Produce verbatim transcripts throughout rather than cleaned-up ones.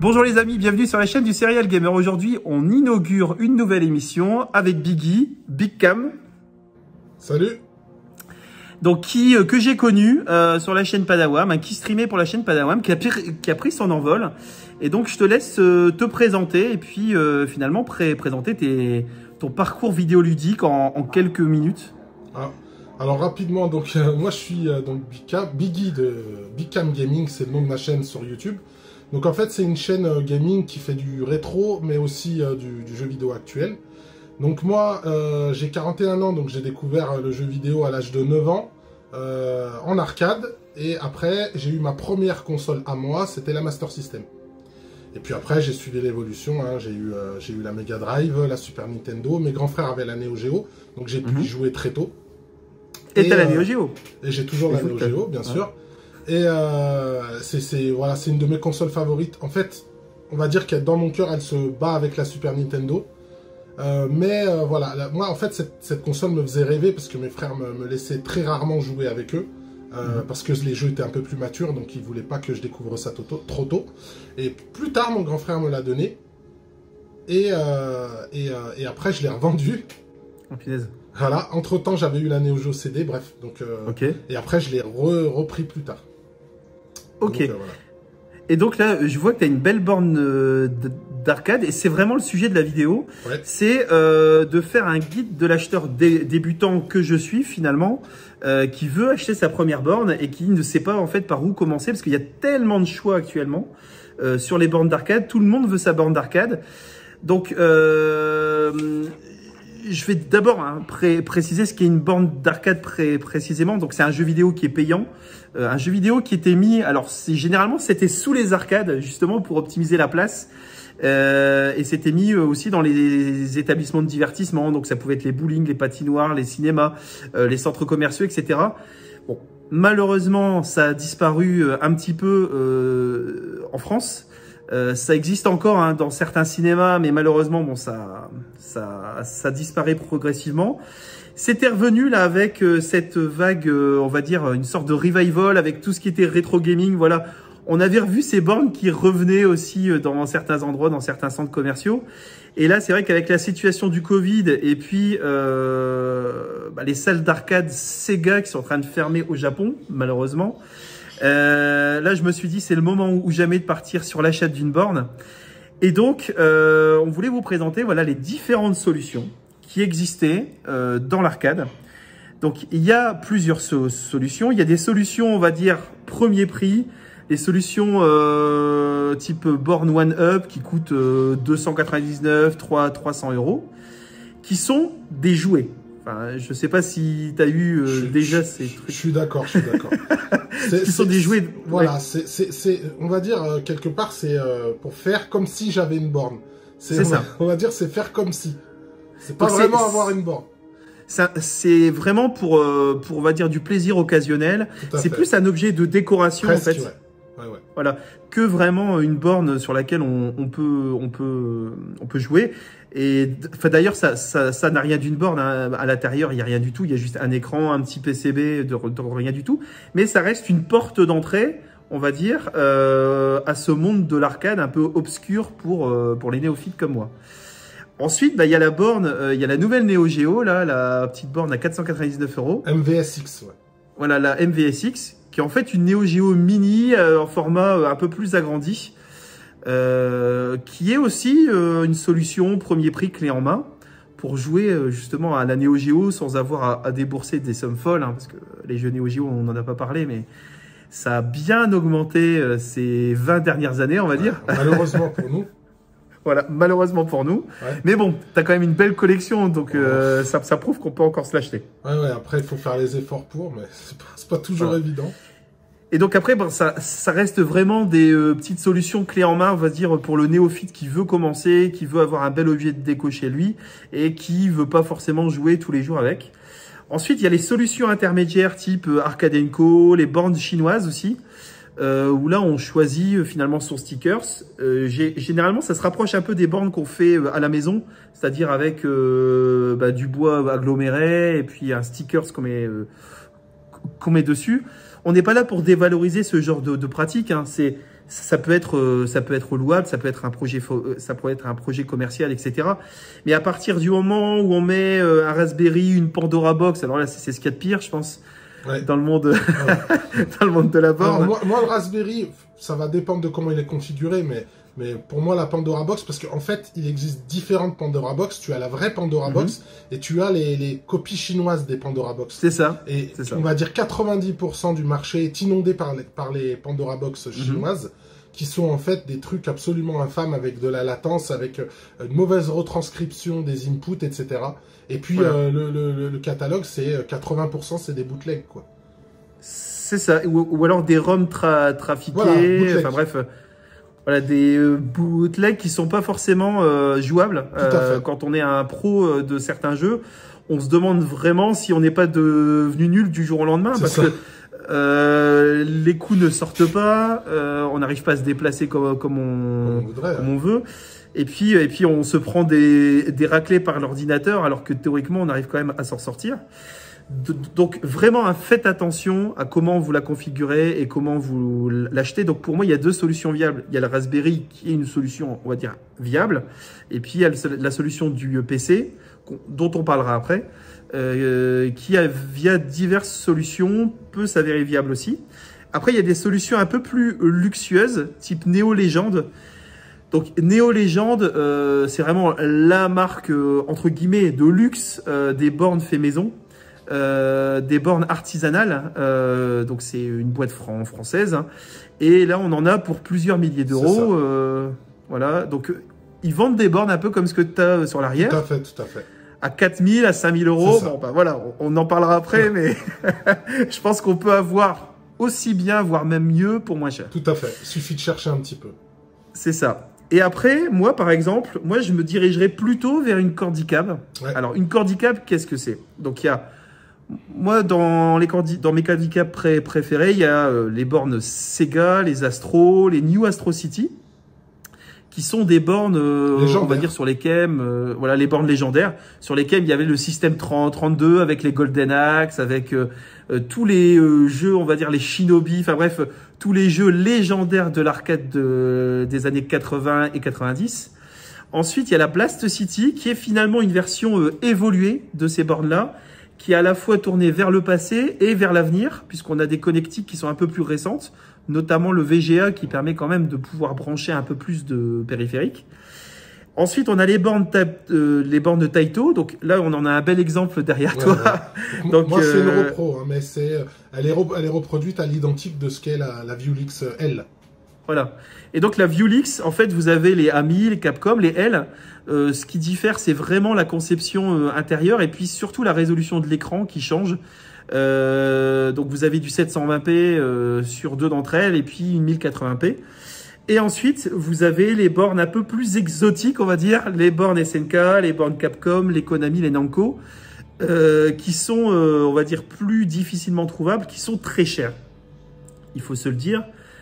Bonjour les amis, bienvenue sur la chaîne du Serial Gamer. Aujourd'hui, on inaugure une nouvelle émission avec Biggy, Big Cam. Salut. Donc, qui, euh, que j'ai connu euh, sur la chaîne Padawam, hein, qui streamait pour la chaîne Padawam, qui a, qui a pris son envol. Et donc, je te laisse euh, te présenter et puis euh, finalement pré présenter tes, ton parcours vidéoludique en, en quelques minutes. Ah, alors rapidement, donc euh, moi je suis euh, donc Biggy de Big Cam Gaming, c'est le nom de ma chaîne sur YouTube. Donc en fait, c'est une chaîne euh, gaming qui fait du rétro, mais aussi euh, du, du jeu vidéo actuel. Donc moi, euh, j'ai quarante et un ans, donc j'ai découvert euh, le jeu vidéo à l'âge de neuf ans, euh, en arcade. Et après, j'ai eu ma première console à moi, c'était la Master System. Et puis après, j'ai suivi l'évolution, hein. J'ai eu, euh, j'ai eu la Mega Drive, la Super Nintendo. Mes grands frères avaient la Neo Geo, donc j'ai pu y Mm-hmm. jouer très tôt. Et t'as euh, la Neo Geo. Et j'ai toujours la Neo Geo, bien sûr. Et euh, c'est voilà, c'est une de mes consoles favorites. En fait, on va dire que dans mon cœur, elle se bat avec la Super Nintendo. Euh, mais euh, voilà, la, moi en fait, cette, cette console me faisait rêver parce que mes frères me, me laissaient très rarement jouer avec eux. Euh, mmh. Parce que les jeux étaient un peu plus matures, donc ils voulaient pas que je découvre ça tôt, trop tôt. Et plus tard, mon grand frère me l'a donné. Et, euh, et, euh, et après, je l'ai revendu. Oh, punaise. Voilà, entre temps, j'avais eu la Neo Geo C D, bref. Donc, euh, okay. Et après, je l'ai re repris plus tard. Ok. Donc, euh, voilà. Et donc là, je vois que tu as une belle borne euh, d'arcade et c'est vraiment le sujet de la vidéo. Ouais. C'est euh, de faire un guide de l'acheteur dé débutant que je suis finalement, euh, qui veut acheter sa première borne et qui ne sait pas en fait par où commencer parce qu'il y a tellement de choix actuellement euh, sur les bornes d'arcade. Tout le monde veut sa borne d'arcade. Donc, euh, je vais d'abord hein, pré préciser ce qu'est une borne d'arcade pré précisément. Donc, c'est un jeu vidéo qui est payant. Euh, un jeu vidéo qui était mis, alors généralement c'était sous les arcades justement pour optimiser la place euh, et c'était mis aussi dans les établissements de divertissement, donc ça pouvait être les bowling, les patinoires, les cinémas, euh, les centres commerciaux, et cetera. Bon, malheureusement ça a disparu un petit peu euh, en France. Euh, ça existe encore hein, dans certains cinémas, mais malheureusement bon ça ça ça disparaît progressivement. C'était revenu là avec euh, cette vague, euh, on va dire une sorte de revival avec tout ce qui était rétro gaming. Voilà, on avait revu ces bornes qui revenaient aussi euh, dans certains endroits, dans certains centres commerciaux. Et là, c'est vrai qu'avec la situation du Covid et puis euh, bah, les salles d'arcade Sega qui sont en train de fermer au Japon, malheureusement. Euh, là, je me suis dit c'est le moment ou jamais de partir sur l'achat d'une borne. Et donc, euh, on voulait vous présenter voilà les différentes solutions qui existait euh, dans l'arcade. Donc, il y a plusieurs so solutions. Il y a des solutions, on va dire, premier prix, des solutions euh, type borne One Up qui coûtent euh, deux cent quatre-vingt-dix-neuf, trois cents euros, qui sont des jouets. Enfin, je ne sais pas si tu as eu euh, je, déjà je, ces trucs. Je suis d'accord, je suis d'accord. Qui sont des jouets. Voilà, ouais. c'est, on va dire, euh, quelque part, c'est euh, pour faire comme si j'avais une borne. C'est ça. Va, on va dire, c'est faire comme si. C'est pas vraiment avoir une borne. C'est vraiment pour, euh, pour, on va dire, du plaisir occasionnel. C'est plus un objet de décoration, presque, en fait. Ouais. Ouais, ouais. Voilà, que vraiment une borne sur laquelle on, on peut, on peut, on peut jouer. Et enfin, d'ailleurs, ça, ça, ça n'a rien d'une borne. Hein. À l'intérieur, il y a rien du tout. Il y a juste un écran, un petit P C B, de, de rien du tout. Mais ça reste une porte d'entrée, on va dire, euh, à ce monde de l'arcade un peu obscur pour, euh, pour les néophytes comme moi. Ensuite, bah, il y a la borne, euh, il y a la nouvelle Neo Geo, là, la petite borne à quatre cent quatre-vingt-dix-neuf euros. M V S X, ouais. Voilà, la M V S X, qui est en fait une Neo Geo mini euh, en format euh, un peu plus agrandi, euh, qui est aussi euh, une solution premier prix clé en main pour jouer euh, justement à la Neo Geo sans avoir à, à débourser des sommes folles, hein, parce que les jeux Neo Geo, on n'en a pas parlé, mais ça a bien augmenté euh, ces vingt dernières années, on va ouais, dire. Malheureusement pour nous. Voilà, malheureusement pour nous. Ouais. Mais bon, tu as quand même une belle collection, donc euh, ça, ça prouve qu'on peut encore se l'acheter. Ouais, ouais, après, il faut faire les efforts pour, mais c'est pas, pas toujours voilà. évident. Et donc après, bon, ça, ça reste vraiment des euh, petites solutions clés en main, on va dire, pour le néophyte qui veut commencer, qui veut avoir un bel objet de déco chez lui et qui veut pas forcément jouer tous les jours avec. Ensuite, il y a les solutions intermédiaires type Arcade and Co, les bornes chinoises aussi. Euh, où là on choisit euh, finalement son stickers. Euh, généralement ça se rapproche un peu des bornes qu'on fait euh, à la maison, c'est-à-dire avec euh, bah, du bois aggloméré et puis un stickers qu'on met, euh, qu'on met dessus. On n'est pas là pour dévaloriser ce genre de, de pratique, hein. C'est ça peut être, euh, ça peut être louable, ça peut être un projet, ça peut être un projet commercial, et cetera. Mais à partir du moment où on met euh, un Raspberry, une Pandora Box, alors là, c'est ce qu'il y a de pire, je pense, ouais. dans le monde, ouais. dans le monde de la borne. Alors, moi, moi, le Raspberry, ça va dépendre de comment il est configuré, mais Mais pour moi, la Pandora Box, parce qu'en fait, il existe différentes Pandora Box. Tu as la vraie Pandora mm-hmm. Box et tu as les, les copies chinoises des Pandora Box. C'est ça. Et ça. on va dire quatre-vingt-dix pour cent du marché est inondé par les, par les Pandora Box chinoises, mm-hmm. qui sont en fait des trucs absolument infâmes avec de la latence, avec une mauvaise retranscription des inputs, et cetera. Et puis, voilà. euh, le, le, le catalogue, c'est quatre-vingts pour cent, c'est des bootlegs, quoi. C'est ça. Ou, ou alors des ROM tra trafiqués. Voilà, enfin bref. Voilà, des euh, bootlegs qui sont pas forcément euh, jouables. Euh, quand on est un pro euh, de certains jeux, on se demande vraiment si on n'est pas devenu nul du jour au lendemain, parce ça. que euh, les coups ne sortent pas, euh, on n'arrive pas à se déplacer comme, comme, on, on, voudrait, comme hein. on veut. Et puis, et puis, on se prend des, des raclés par l'ordinateur, alors que théoriquement, on arrive quand même à s'en sortir. Donc vraiment, faites attention à comment vous la configurez et comment vous l'achetez. Donc pour moi, il y a deux solutions viables. Il y a le Raspberry qui est une solution, on va dire, viable. Et puis il y a la solution du P C, dont on parlera après, euh, qui a, via diverses solutions, peut s'avérer viable aussi. Après, il y a des solutions un peu plus luxueuses, type Neo Legend. Donc Neo Legend, euh, c'est vraiment la marque, euh, entre guillemets, de luxe euh, des bornes fait maison. Euh, des bornes artisanales, euh, donc c'est une boîte fran française, hein. Et là on en a pour plusieurs milliers d'euros, euh, voilà, donc euh, ils vendent des bornes un peu comme ce que tu as sur l'arrière. Tout à fait, tout à fait. À quatre mille, à cinq mille euros, bon bah voilà, on, on en parlera après, mais je pense qu'on peut avoir aussi bien, voire même mieux pour moins cher. Tout à fait, il suffit de chercher un petit peu. C'est ça. Et après, moi par exemple, moi je me dirigerais plutôt vers une Cordicam. Ouais. Alors une Cordicam, qu'est-ce que c'est? Donc il y a Moi, dans, les dans mes Cordicam pré préférés, il y a euh, les bornes Sega, les Astro, les New Astro City, qui sont des bornes, euh, on va dire, sur lesquelles, euh, voilà, les bornes légendaires, sur lesquelles il y avait le système trente, trente-deux, avec les Golden Axe, avec euh, euh, tous les euh, jeux, on va dire, les Shinobi, enfin bref, euh, tous les jeux légendaires de l'arcade de, des années quatre-vingts et quatre-vingt-dix. Ensuite, il y a la Blast City, qui est finalement une version euh, évoluée de ces bornes-là, qui est à la fois tournée vers le passé et vers l'avenir, puisqu'on a des connectiques qui sont un peu plus récentes, notamment le V G A qui permet quand même de pouvoir brancher un peu plus de périphériques. Ensuite, on a les bornes, euh, les bornes de Taito. Donc là, on en a un bel exemple derrière ouais, toi. Ouais. Donc, moi, euh... c'est une repro, hein, mais c'est, elle, est elle est reproduite à l'identique de ce qu'est la, la Viewlix L. Voilà. Et donc la Viewlix, en fait, vous avez les A M I, les Capcom, les L. Euh, ce qui diffère, c'est vraiment la conception euh, intérieure et puis surtout la résolution de l'écran qui change. Euh, donc vous avez du sept cent vingt p euh, sur deux d'entre elles et puis une mille quatre-vingts p. Et ensuite, vous avez les bornes un peu plus exotiques, on va dire, les bornes S N K, les bornes Capcom, les Konami, les Namco, euh, qui sont, euh, on va dire, plus difficilement trouvables, qui sont très chères. Il faut se le dire.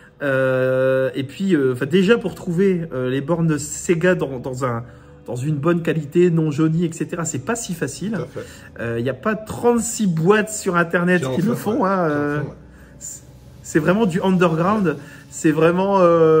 Euh, et puis, euh, déjà pour trouver euh, les bornes Sega dans, dans un dans une bonne qualité, non jaunie, et cetera. C'est pas si facile. Il euh, n'y a pas trente-six boîtes sur Internet qui le font. Ouais. Hein, euh, ouais. C'est vraiment du underground. C'est vraiment...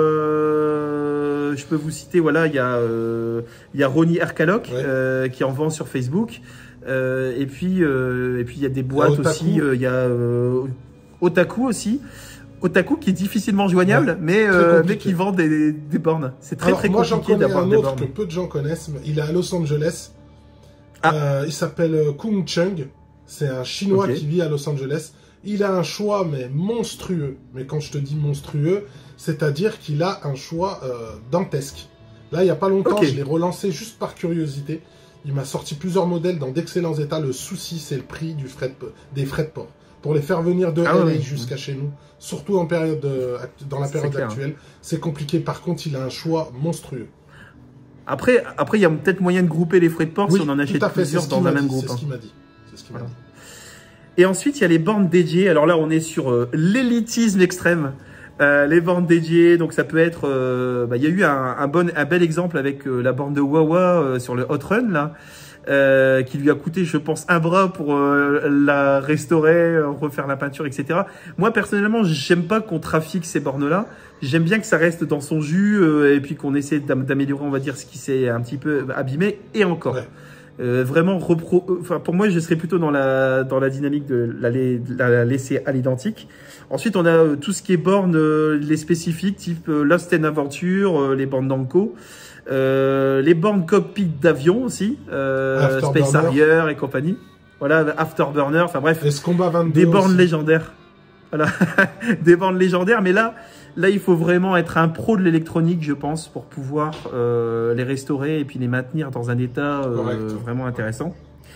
Euh, je peux vous citer, voilà, il y a, euh, il y a Ronnie Erkalok ouais. euh, qui en vend sur Facebook. Euh, et puis, euh, et puis, il y a des boîtes aussi. Il y a euh, Otaku aussi. Otaku qui est difficilement joignable, ouais, mais, euh, mais qui vend des, des bornes. C'est très, Alors, très moi, compliqué d'avoir des bornes. Moi, j'en connais un autre que peu de gens connaissent. Il est à Los Angeles. Ah. Euh, il s'appelle Kung Chung. C'est un Chinois okay. qui vit à Los Angeles. Il a un choix, mais monstrueux. Mais quand je te dis monstrueux, c'est-à-dire qu'il a un choix euh, dantesque. Là, il n'y a pas longtemps, okay. je l'ai relancé juste par curiosité. Il m'a sorti plusieurs modèles dans d'excellents états. Le souci, c'est le prix du frais de, des frais de port. Pour les faire venir de ah, L A ouais. jusqu'à chez nous, surtout en période de, dans la période actuelle, c'est compliqué. Par contre, il a un choix monstrueux. Après, après, il y a peut-être moyen de grouper les frais de port oui, si on en achète plusieurs dans un même groupe. C'est ce qu'il m'a dit. C'est ce qu'il m'a dit. Et ensuite, il y a les bornes dédiées. Alors là, on est sur euh, l'élitisme extrême. Euh, les bornes dédiées, donc ça peut être... Euh, bah, il y a eu un, un, bon, un bel exemple avec euh, la borne de Wawa euh, sur le Hot Run, là. euh, qui lui a coûté, je pense, un bras pour euh, la restaurer, refaire la peinture, et cetera. Moi, personnellement, j'aime pas qu'on trafique ces bornes-là. J'aime bien que ça reste dans son jus euh, et puis qu'on essaie d'améliorer, on va dire, ce qui s'est un petit peu abîmé et encore. Ouais. Euh, vraiment repro. Enfin, pour moi, je serais plutôt dans la dans la dynamique de la, de la laisser à l'identique. Ensuite, on a euh, tout ce qui est bornes, euh, les spécifiques, type euh, Lost and Adventure, euh, les bornes d'Anko, euh, les bornes cockpit d'avion aussi, euh, Space Harrier et compagnie. Voilà, Afterburner. Enfin bref, des bornes aussi. Légendaires. Voilà, des bornes légendaires. Mais là. Là, il faut vraiment être un pro de l'électronique, je pense, pour pouvoir euh, les restaurer et puis les maintenir dans un état euh, vraiment intéressant.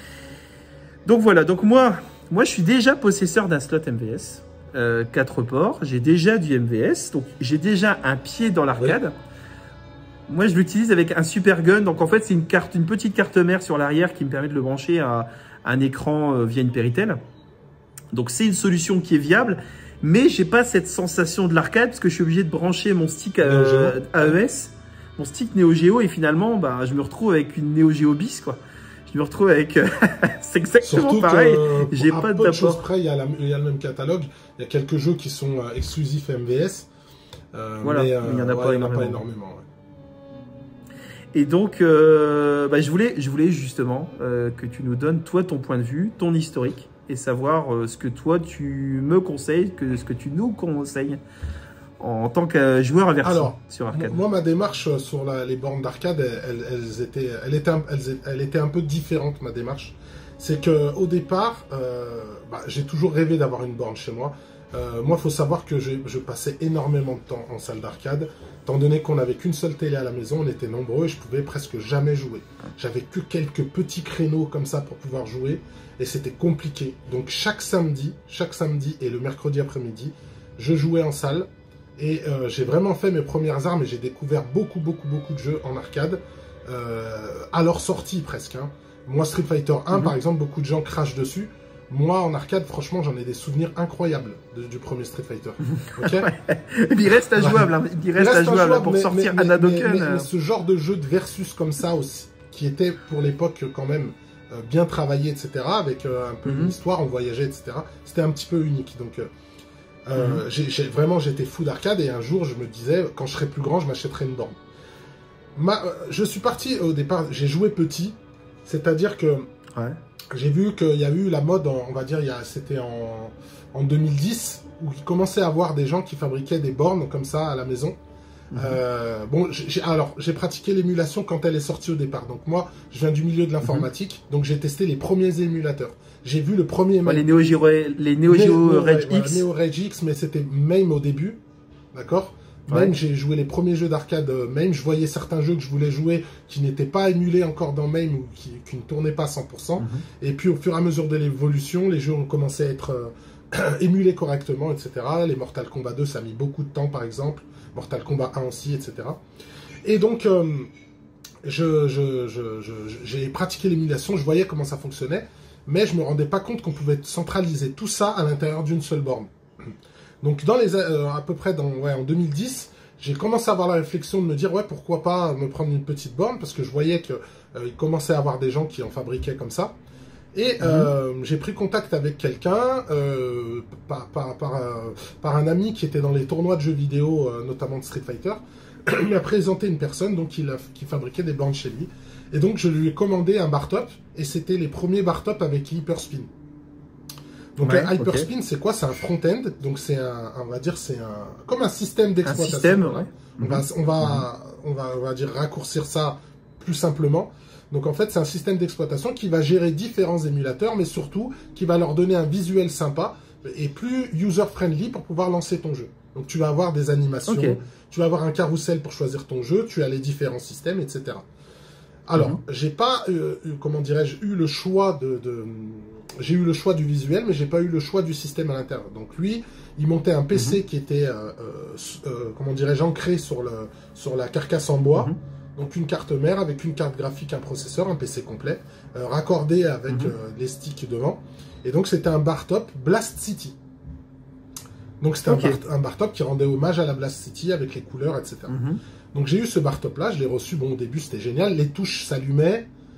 Donc voilà, donc moi, moi je suis déjà possesseur d'un slot M V S, euh, quatre ports, j'ai déjà du M V S, donc j'ai déjà un pied dans l'arcade. Oui. Moi, je l'utilise avec un super gun, donc en fait, c'est une carte, une petite carte mère sur l'arrière qui me permet de le brancher à, à un écran euh, via une Péritel. Donc c'est une solution qui est viable. Mais j'ai pas cette sensation de l'arcade parce que je suis obligé de brancher mon stick euh, A E S, mon stick Neo Geo et finalement, bah, je me retrouve avec une Neo Geo bis quoi. Je me retrouve avec, c'est exactement Surtout pareil. J'ai pas de d'apport. Près, il y a la, il y a le même catalogue. Il y a quelques jeux qui sont euh, exclusifs M V S. Euh, voilà, mais, euh, il y en a ouais, pas il énormément. Pas énormément ouais. Et donc, euh, bah, je voulais, je voulais justement euh, que tu nous donnes toi ton point de vue, ton historique. Et savoir euh, ce que toi tu me conseilles, que ce que tu nous conseilles en tant que joueur averti Alors, sur arcade. Moi, ma démarche sur la, les bornes d'arcade, elles, elles étaient, elle était, un, elles, elle était un peu différente, ma démarche. C'est que au départ, euh, bah, j'ai toujours rêvé d'avoir une borne chez moi. Euh, moi, il faut savoir que je, je passais énormément de temps en salle d'arcade. Étant donné qu'on n'avait qu'une seule télé à la maison, on était nombreux et je pouvais presque jamais jouer. J'avais que quelques petits créneaux comme ça pour pouvoir jouer et c'était compliqué. Donc chaque samedi, chaque samedi et le mercredi après-midi, je jouais en salle et euh, j'ai vraiment fait mes premières armes et j'ai découvert beaucoup, beaucoup, beaucoup de jeux en arcade euh, à leur sortie presque. Hein. Moi, Street Fighter un, mm-hmm. par exemple, beaucoup de gens crachent dessus. Moi, en arcade, franchement, j'en ai des souvenirs incroyables de, du premier Street Fighter. Okay. Il reste à jouable, hein. Il reste, il reste à jouable, jouable pour mais, sortir mais, Anadoken. Mais, mais, mais ce genre de jeu de versus comme ça aussi, qui était pour l'époque quand même euh, bien travaillé, et cetera, avec euh, un peu mm-hmm. une histoire, on voyageait, et cetera. C'était un petit peu unique. Donc, euh, mm-hmm. j'ai, j'ai, vraiment, j'étais fou d'arcade et un jour, je me disais, quand je serai plus grand, je m'achèterai une borne. Ma, euh, je suis parti au départ, j'ai joué petit, c'est-à-dire que... Ouais. J'ai vu qu'il y a eu la mode, on va dire, c'était en, en deux mille dix, où il commençait à avoir des gens qui fabriquaient des bornes comme ça à la maison. Mmh. Euh, bon, j'ai, alors, j'ai pratiqué l'émulation quand elle est sortie au départ. Donc moi, je viens du milieu de l'informatique, mmh. donc j'ai testé les premiers émulateurs. J'ai vu le premier... Ouais, les Neo Geo, les Neo Geo Rage ouais, X. Voilà, Neo Rage X, mais c'était MAME au début, d'accord ? Même ouais. j'ai joué les premiers jeux d'arcade, même je voyais certains jeux que je voulais jouer qui n'étaient pas émulés encore dans MAME ou qui, qui ne tournaient pas à cent pour cent. Mm-hmm. Et puis au fur et à mesure de l'évolution, les jeux ont commencé à être euh, émulés correctement, et cetera. Les Mortal Kombat deux, ça a mis beaucoup de temps par exemple. Mortal Kombat un aussi, et cetera. Et donc, euh, je, je, je, je, j'ai pratiqué l'émulation, je voyais comment ça fonctionnait, mais je me rendais pas compte qu'on pouvait centraliser tout ça à l'intérieur d'une seule borne. Donc dans les euh, à peu près dans ouais en deux mille dix, j'ai commencé à avoir la réflexion de me dire ouais pourquoi pas me prendre une petite borne parce que je voyais que euh, il commençait à avoir des gens qui en fabriquaient comme ça. Et mmh. euh, j'ai pris contact avec quelqu'un euh, par par par, euh, par un ami qui était dans les tournois de jeux vidéo euh, notamment de Street Fighter. Il m'a présenté une personne donc il a, qui fabriquait des bornes chez lui. Et donc je lui ai commandé un bar top et c'était les premiers bar top avec Hyperspin. Donc ouais, Hyperspin, okay. c'est quoi? C'est un front-end, donc c'est un, on va dire, c'est un, comme un système d'exploitation. Un système, ouais. On va, on va, mm-hmm. on va, on va dire raccourcir ça plus simplement. Donc en fait, c'est un système d'exploitation qui va gérer différents émulateurs, mais surtout qui va leur donner un visuel sympa et plus user-friendly pour pouvoir lancer ton jeu. Donc tu vas avoir des animations, okay. tu vas avoir un carrousel pour choisir ton jeu, tu as les différents systèmes, et cetera. Alors, mm-hmm. j'ai pas, euh, comment dirais-je, eu le choix de, de j'ai eu le choix du visuel, mais j'ai pas eu le choix du système à l'intérieur. Donc lui, il montait un P C mm-hmm. qui était, euh, euh, comment dirais-je, ancré sur le sur la carcasse en bois. Mm-hmm. Donc une carte mère avec une carte graphique, un processeur, un P C complet, euh, raccordé avec mm-hmm. euh, les sticks devant. Et donc c'était un bar top Blast City. Donc c'était okay. un, bar, un bar top qui rendait hommage à la Blast City avec les couleurs, et cetera. Mm-hmm. Donc j'ai eu ce bar top là, je l'ai reçu. Bon, au début c'était génial, les touches s'allumaient.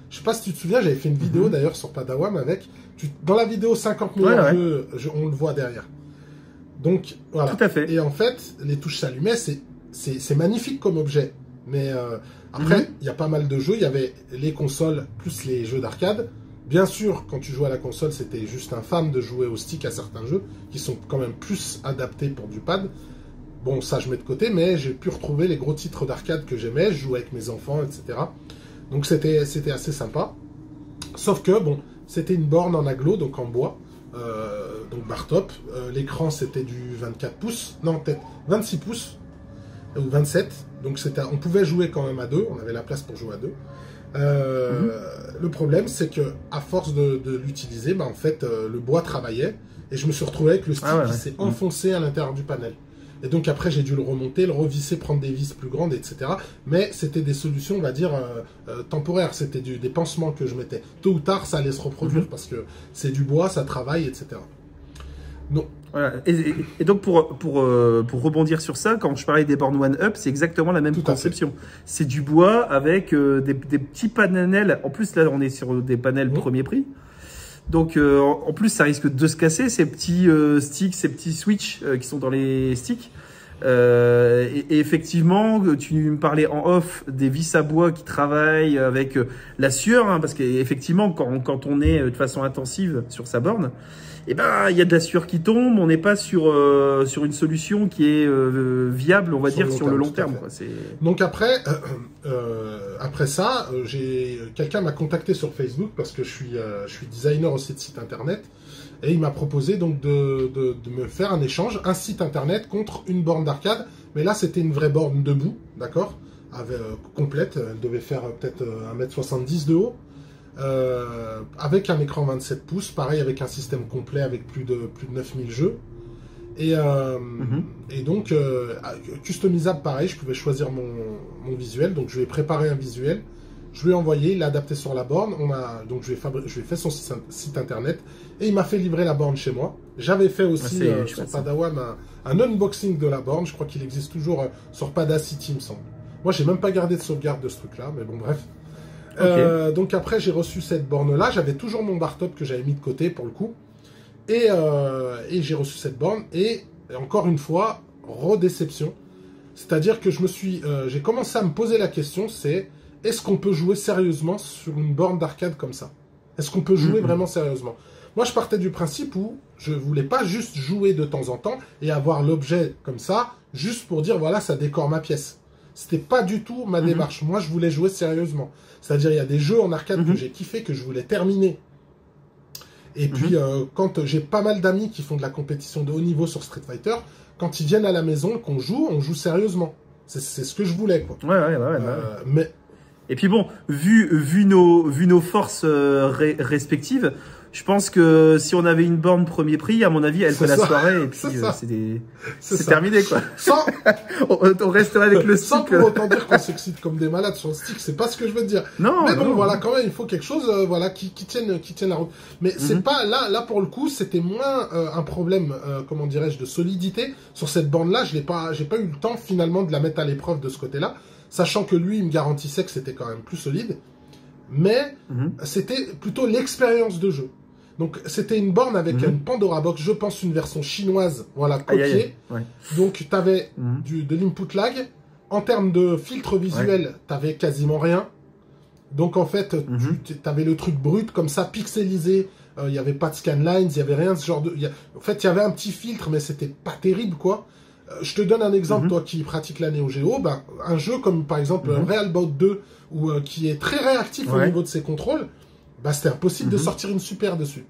Je sais pas si tu te souviens, j'avais fait une vidéo mm-hmm. d'ailleurs sur Padawam avec... Tu, dans la vidéo cinquante ouais, meilleurs ouais. jeux, je, on le voit derrière. Donc, voilà. Tout à fait. Et en fait, les touches s'allumaient, c'est magnifique comme objet. Mais euh, après, il mm-hmm. y a pas mal de jeux. Il y avait les consoles plus les jeux d'arcade. Bien sûr, quand tu jouais à la console, c'était juste infâme de jouer au stick à certains jeux qui sont quand même plus adaptés pour du pad. Bon, ça, je mets de côté, mais j'ai pu retrouver les gros titres d'arcade que j'aimais. Je jouais avec mes enfants, et cetera. Donc, c'était c'était assez sympa. Sauf que, bon, c'était une borne en aglo, donc en bois. Euh, donc, bar top. Euh, L'écran, c'était du vingt-quatre pouces. Non, peut-être vingt-six pouces. Ou vingt-sept. Donc, on pouvait jouer quand même à deux. On avait la place pour jouer à deux. Euh, mmh. Le problème, c'est que à force de, de l'utiliser, bah, en fait, euh, le bois travaillait et je me suis retrouvé avec le stick ah ouais, qui ouais. s'est mmh. enfoncé à l'intérieur du panel. Et donc après, j'ai dû le remonter, le revisser, prendre des vis plus grandes, et cetera. Mais c'était des solutions, on va dire, euh, euh, temporaires. C'était des pansements que je mettais. Tôt ou tard, ça allait se reproduire mmh. parce que c'est du bois, ça travaille, et cetera. Donc, voilà. et, et, et donc, pour, pour, euh, pour rebondir sur ça, quand je parlais des bornes One Up, c'est exactement la même Tout conception. C'est du bois avec euh, des, des petits panels. En plus, là, on est sur des panels mmh. premier prix. Donc, euh, en plus, ça risque de se casser, ces petits euh, sticks, ces petits switches euh, qui sont dans les sticks. Euh, et, et effectivement, tu me parlais en off des vis à bois qui travaillent avec euh, la sueur, hein, parce qu'effectivement, quand, quand on est de façon intensive sur sa borne, eh ben, il y a de la sueur qui tombe, on n'est pas sur, euh, sur une solution qui est euh, viable, on va sur dire, sur terme, le long terme. Quoi. Donc après, euh, euh, après ça, euh, j'ai quelqu'un m'a contacté sur Facebook parce que je suis, euh, je suis designer aussi de site internet et il m'a proposé donc de, de, de me faire un échange, un site internet contre une borne d'arcade, mais là c'était une vraie borne debout, d'accord, avec euh, complète, elle devait faire euh, peut-être euh, un mètre soixante-dix de haut. Euh, avec un écran vingt-sept pouces, pareil avec un système complet avec plus de, plus de neuf mille jeux. Et, euh, mm-hmm. et donc, euh, customisable pareil, je pouvais choisir mon, mon visuel. Donc, je lui ai préparé un visuel, je lui ai envoyé, il l'a adapté sur la borne. On a, donc, je lui ai, fabri- je lui ai fait son site internet et il m'a fait livrer la borne chez moi. J'avais fait aussi euh, sur Padawam un, un unboxing de la borne. Je crois qu'il existe toujours euh, sur Padacity, il me semble. Moi, j'ai même pas gardé de sauvegarde de ce truc-là, mais bon, bref. Okay. Euh, donc après j'ai reçu cette borne là, j'avais toujours mon bar top que j'avais mis de côté pour le coup et, euh, et j'ai reçu cette borne et, et encore une fois redéception, c'est à dire que je me suis euh, j'ai commencé à me poser la question, c'est est-ce qu'on peut jouer sérieusement sur une borne d'arcade comme ça, est-ce qu'on peut jouer mmh. vraiment sérieusement? Moi je partais du principe où je voulais pas juste jouer de temps en temps et avoir l'objet comme ça juste pour dire voilà ça décore ma pièce. C'était pas du tout ma mmh. démarche. Moi, je voulais jouer sérieusement. C'est-à-dire, il y a des jeux en arcade mmh. que j'ai kiffé, que je voulais terminer. Et mmh. puis, euh, quand j'ai pas mal d'amis qui font de la compétition de haut niveau sur Street Fighter, quand ils viennent à la maison, qu'on joue, on joue sérieusement. C'est ce que je voulais, quoi. Ouais, ouais, ouais. ouais, euh, ouais. Mais... Et puis bon, vu, vu, nos, vu nos forces euh, ré respectives, je pense que si on avait une borne premier prix, à mon avis, elle fait la soirée et puis euh, c'est terminé, quoi. Sans... on, on resterait avec le stick. Sans pour autant dire qu'on s'excite comme des malades sur le stick, c'est pas ce que je veux te dire. Non. Mais bon, non. voilà, quand même, il faut quelque chose, euh, voilà, qui, qui tienne, qui tienne la route. Mais mm-hmm. c'est pas là, là pour le coup, c'était moins euh, un problème, euh, comment dirais-je, de solidité sur cette borne-là. Je n'ai pas, j'ai pas eu le temps finalement de la mettre à l'épreuve de ce côté-là, sachant que lui, il me garantissait que c'était quand même plus solide. Mais mm-hmm. c'était plutôt l'expérience de jeu. Donc, c'était une borne avec mmh. une Pandora Box, je pense une version chinoise, voilà, copiée. Aïe, aïe, aïe. Ouais. Donc, tu avais mmh. de l'input lag. En termes de filtre visuel, ouais. tu avais quasiment rien. Donc, en fait, mmh. tu avais le truc brut, comme ça, pixelisé. Il euh, n'y avait pas de scanlines, il n'y avait rien de ce genre de... Y a... En fait, il y avait un petit filtre, mais c'était pas terrible, quoi. Euh, je te donne un exemple, mmh. toi qui pratiques la Neo Geo. Ben, un jeu comme, par exemple, mmh. Real Bout deux, où, euh, qui est très réactif ouais. au niveau de ses contrôles, bah, c'était impossible mm-hmm. de sortir une super dessus.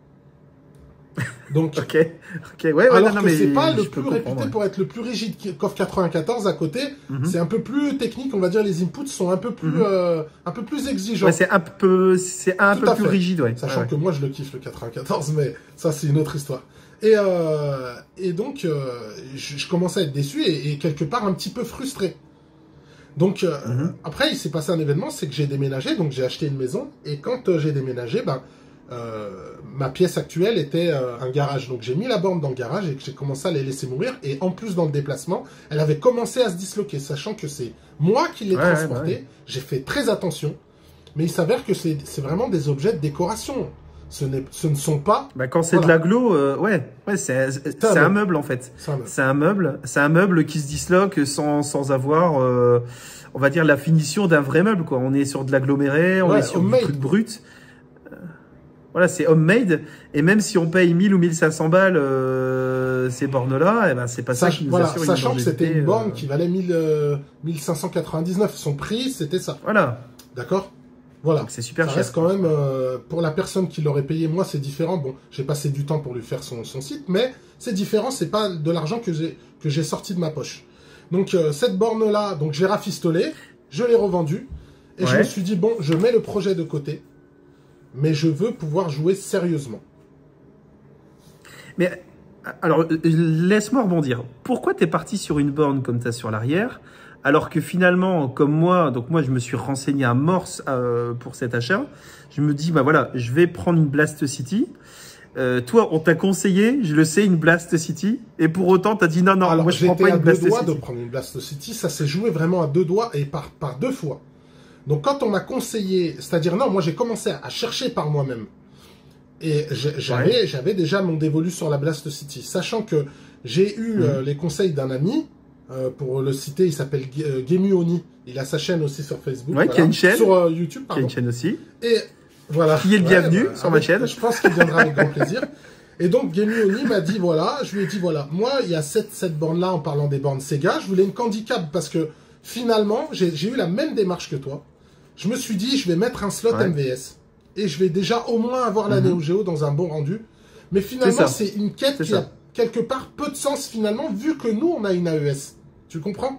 Donc, ok, ok, ouais, ouais, alors non, que mais c'est pas le plus réputé ouais. pour être le plus rigide qu'O F quatre-vingt-quatorze à côté, mm-hmm. c'est un peu plus technique, on va dire, les inputs sont un peu plus, mm-hmm. euh, un peu plus exigeants. Ouais, c'est un peu, c'est un Tout peu plus fait. rigide, ouais. Sachant ouais. que moi je le kiffe le quatre-vingt-quatorze, mais ça c'est une autre histoire. Et, euh, et donc, euh, je, je commençais à être déçu et, et quelque part un petit peu frustré. Donc, euh, mm-hmm. après, il s'est passé un événement, c'est que j'ai déménagé, donc j'ai acheté une maison, et quand euh, j'ai déménagé, ben, euh, ma pièce actuelle était euh, un garage. Donc, j'ai mis la borne dans le garage et j'ai commencé à les laisser mourir, et en plus, dans le déplacement, elle avait commencé à se disloquer, sachant que c'est moi qui l'ai ouais, transportée. Ouais, ouais. J'ai fait très attention. Mais il s'avère que c'est vraiment des objets de décoration. Ce, ce ne sont pas... Bah, quand c'est voilà. de l'agglo, euh, ouais, ouais c'est un, un meuble en fait. C'est un meuble. C'est un meuble qui se disloque sans, sans avoir, euh, on va dire, la finition d'un vrai meuble, quoi. On est sur de l'aggloméré, on ouais, est sur du truc brut. Euh, voilà, c'est homemade. Et même si on paye mille ou mille cinq cents balles euh, ces bornes-là, eh ben, c'est pas Sach ça qui nous voilà, assure une sachant que c'était une borne euh... qui valait mille cinq cent quatre-vingt-dix-neuf. Son prix, c'était ça. Voilà. D'accord. Voilà, c'est super ça cher. reste quand même, euh, pour la personne qui l'aurait payé, moi c'est différent, bon, j'ai passé du temps pour lui faire son, son site, mais c'est différent, c'est pas de l'argent que j'ai que j'ai sorti de ma poche. Donc euh, cette borne-là, donc j'ai rafistolé, je l'ai revendue, et ouais. je me suis dit, bon, je mets le projet de côté, mais je veux pouvoir jouer sérieusement. Mais, alors, laisse-moi rebondir. Pourquoi t'es parti sur une borne comme t'as sur l'arrière ? Alors que finalement, comme moi, donc moi je me suis renseigné à Morse euh, pour cet achat, je me dis, bah voilà, je vais prendre une Blast City. Euh, toi, on t'a conseillé, je le sais, une Blast City, et pour autant, t'as dit non, non, Alors, moi je prends pas une Blast City. J'étais à deux doigts de prendre une Blast City, ça s'est joué vraiment à deux doigts et par, par deux fois. Donc quand on m'a conseillé, c'est-à-dire non, moi j'ai commencé à chercher par moi-même. Et j'avais ouais. déjà mon dévolu sur la Blast City, sachant que j'ai eu mmh. euh, les conseils d'un ami. Euh, pour le citer, il s'appelle euh, Gemuoni. Il a sa chaîne aussi sur Facebook. Ouais, voilà. qui a une chaîne. Sur euh, YouTube, pardon. Qui a une chaîne aussi. Et voilà. Qui est le ouais, bienvenu bah, sur ma chaîne. Je pense qu'il viendra avec grand plaisir. Et donc, Gemuoni m'a dit, voilà, je lui ai dit, voilà, moi, il y a cette, cette borne-là, en parlant des bornes Sega, je voulais une Handicap parce que, finalement, j'ai eu la même démarche que toi. Je me suis dit, je vais mettre un slot ouais. M V S. Et je vais déjà au moins avoir la mm-hmm. Neo Geo dans un bon rendu. Mais finalement, c'est une quête qui ça. a quelque part peu de sens, finalement, vu que nous, on a une A E S. Tu comprends?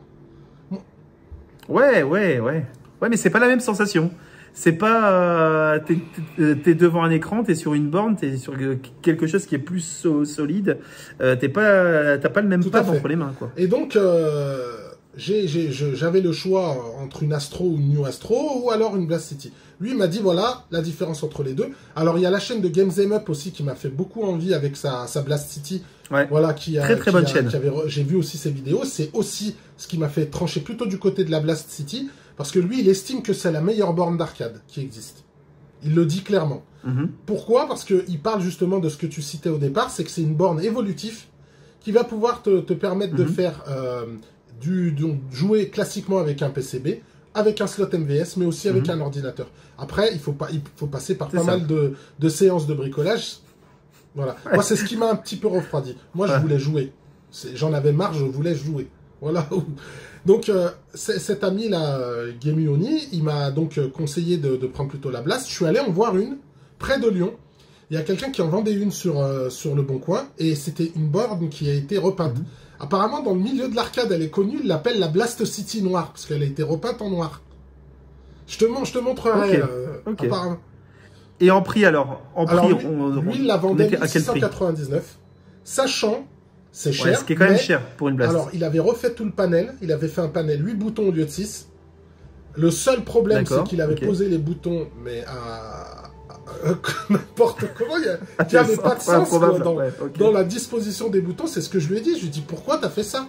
Ouais, ouais, ouais. Ouais, mais c'est pas la même sensation. C'est pas... Euh, t'es devant un écran, t'es sur une borne, t'es sur quelque chose qui est plus so solide. Euh, t'es pas, t'as pas le même pas entre les mains, quoi. Et donc, euh, j'avais le choix entre une Astro ou une New Astro, ou alors une Blast City. Lui, il m'a dit, voilà, la différence entre les deux. Alors, il y a la chaîne de Games Em Up aussi qui m'a fait beaucoup envie avec sa, sa Blast City. Ouais. Voilà, qui a, très très qui bonne a, chaîne. J'ai vu aussi ses vidéos. C'est aussi ce qui m'a fait trancher plutôt du côté de la Blast City, parce que lui, il estime que c'est la meilleure borne d'arcade qui existe. Il le dit clairement. Mm-hmm. Pourquoi? Parce qu'il parle justement de ce que tu citais au départ, c'est que c'est une borne évolutive qui va pouvoir te, te permettre mm-hmm. de faire euh, du, donc, jouer classiquement avec un P C B, avec un slot M V S, mais aussi avec mm-hmm. un ordinateur. Après, il faut, pas, il faut passer par pas ça. mal de, de séances de bricolage. Voilà. Ouais. Moi, c'est ce qui m'a un petit peu refroidi. Moi, je ouais. voulais jouer. J'en avais marre, je voulais jouer. Voilà. Donc, euh, cet ami-là, Gemuoni, il m'a donc conseillé de, de prendre plutôt la Blast. Je suis allé en voir une, près de Lyon. Il y a quelqu'un qui en vendait une sur, euh, sur le Bon Coin, et c'était une borne qui a été repeinte. Mm-hmm. Apparemment, dans le milieu de l'arcade, elle est connue, ils l'appellent la Blast City noire, parce qu'elle a été repeinte en noir. Je te, je te montrerai, okay. Euh, okay. apparemment. Et en prix alors, en alors, prix, lui, on, lui il la vendait à six cent quatre-vingt-dix-neuf, sachant, c'est cher, ouais, ce qui est quand même cher pour une Blast. Alors, il avait refait tout le panel, il avait fait un panel huit boutons au lieu de six. Le seul problème, c'est qu'il avait okay. posé les boutons, mais à, à, à n'importe comment, il n'y avait pas de sens quoi, dans, ouais, okay. dans la disposition des boutons. C'est ce que je lui ai dit, je lui ai dit, pourquoi t'as fait ça?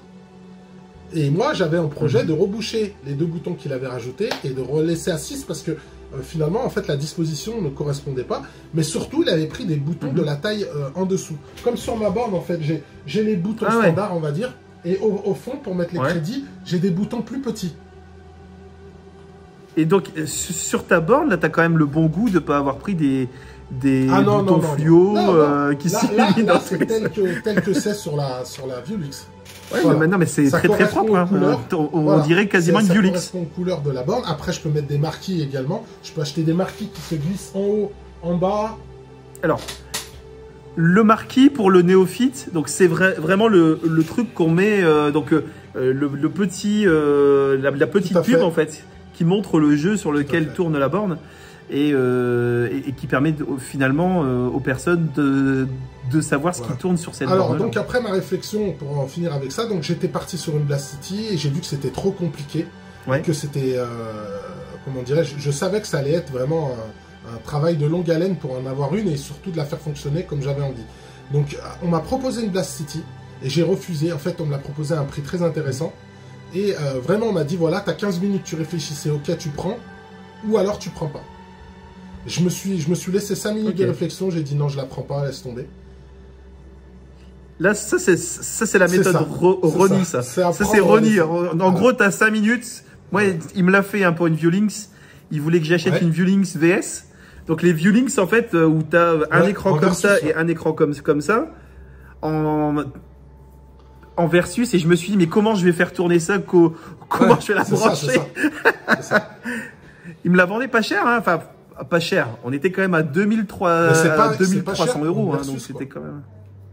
Et moi, j'avais un projet mmh. de reboucher les deux boutons qu'il avait rajoutés et de relaisser à six parce que euh, finalement, en fait, la disposition ne correspondait pas. Mais surtout, il avait pris des boutons mmh. de la taille euh, en dessous. Comme sur ma borne, en fait, j'ai les boutons ah, standards, ouais. on va dire. Et au, au fond, pour mettre les ouais. crédits, j'ai des boutons plus petits. Et donc, sur ta borne, là, tu as quand même le bon goût de ne pas avoir pris des, des ah, non, boutons non, non, fluo non. Non, euh, non. qui là, là, là c'est tel que tel que c'est sur la, sur la Viewlix. Ouais, voilà. mais non, mais c'est très très propre. Hein. On, on voilà. dirait quasiment une Viewlix. Ça correspond aux couleurs de la borne. Après, je peux mettre des marquis également. Je peux acheter des marquis qui se glissent en haut, en bas. Alors, le marquis pour le néophyte, donc c'est vrai, vraiment le, le truc qu'on met, euh, donc euh, le, le petit, euh, la, la petite pub en fait, qui montre le jeu sur lequel tourne la borne. Et, euh, et, et qui permet de, finalement euh, aux personnes de, de savoir ce voilà. qui tourne sur cette borne. Alors, donc après ma réflexion, pour en finir avec ça, donc j'étais parti sur une Blast City et j'ai vu que c'était trop compliqué, ouais. que c'était, euh, comment dirais-je, je savais que ça allait être vraiment un, un travail de longue haleine pour en avoir une et surtout de la faire fonctionner comme j'avais envie. Donc on m'a proposé une Blast City et j'ai refusé. En fait, on me l'a proposé à un prix très intéressant et euh, vraiment on m'a dit voilà, t'as quinze minutes, tu réfléchissais, ok, tu prends ou alors tu prends pas. Je me suis, je me suis laissé cinq minutes okay. de réflexion, j'ai dit non, je la prends pas, laisse tomber. Là, ça, c'est ça, c'est la méthode Ronnie, ça. Ça, c'est Ronnie. En voilà. gros, tu as cinq minutes. Moi, ouais. il me l'a fait hein, pour une Viewlynx. Il voulait que j'achète ouais. une Viewlynx V S. Donc, les Viewlynx, en fait, où tu as un ouais, écran comme ça et un écran comme, comme ça, en, en versus. Et je me suis dit, mais comment je vais faire tourner ça? co Comment ouais, je vais la brancher ça, ça. Ça. Il me la vendait pas cher, hein. Enfin, pas cher. On était quand même à deux mille trois cents euros. Hein, donc, c'était quand même...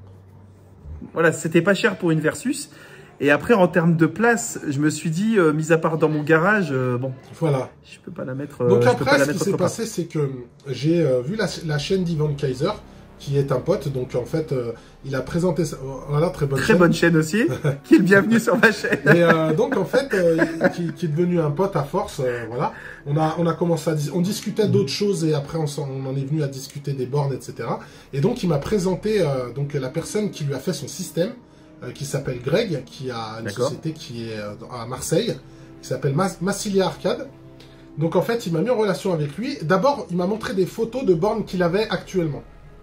Voilà, c'était pas cher pour une Versus. Et après, en termes de place, je me suis dit, euh, mis à part dans mon garage, euh, bon, voilà, je peux pas la mettre. Euh, Donc je après, peux pas la ce qui s'est passé, c'est que j'ai euh, vu la, la chaîne d'Ivan Kaiser, qui est un pote. Donc en fait, euh, il a présenté ça. Voilà, très bonne très chaîne. bonne chaîne aussi. Qui est le bienvenu sur ma chaîne. Et euh, donc en fait, euh, qui, qui est devenu un pote à force. Euh, voilà, on a on a commencé à on discutait d'autres choses et après on, on en est venu à discuter des bornes, et cetera. Et donc il m'a présenté euh, donc la personne qui lui a fait son système. Qui s'appelle Greg, qui a une société qui est à Marseille, qui s'appelle Massilia Arcade. Donc en fait, il m'a mis en relation avec lui. D'abord, il m'a montré des photos de bornes qu'il avait actuellement.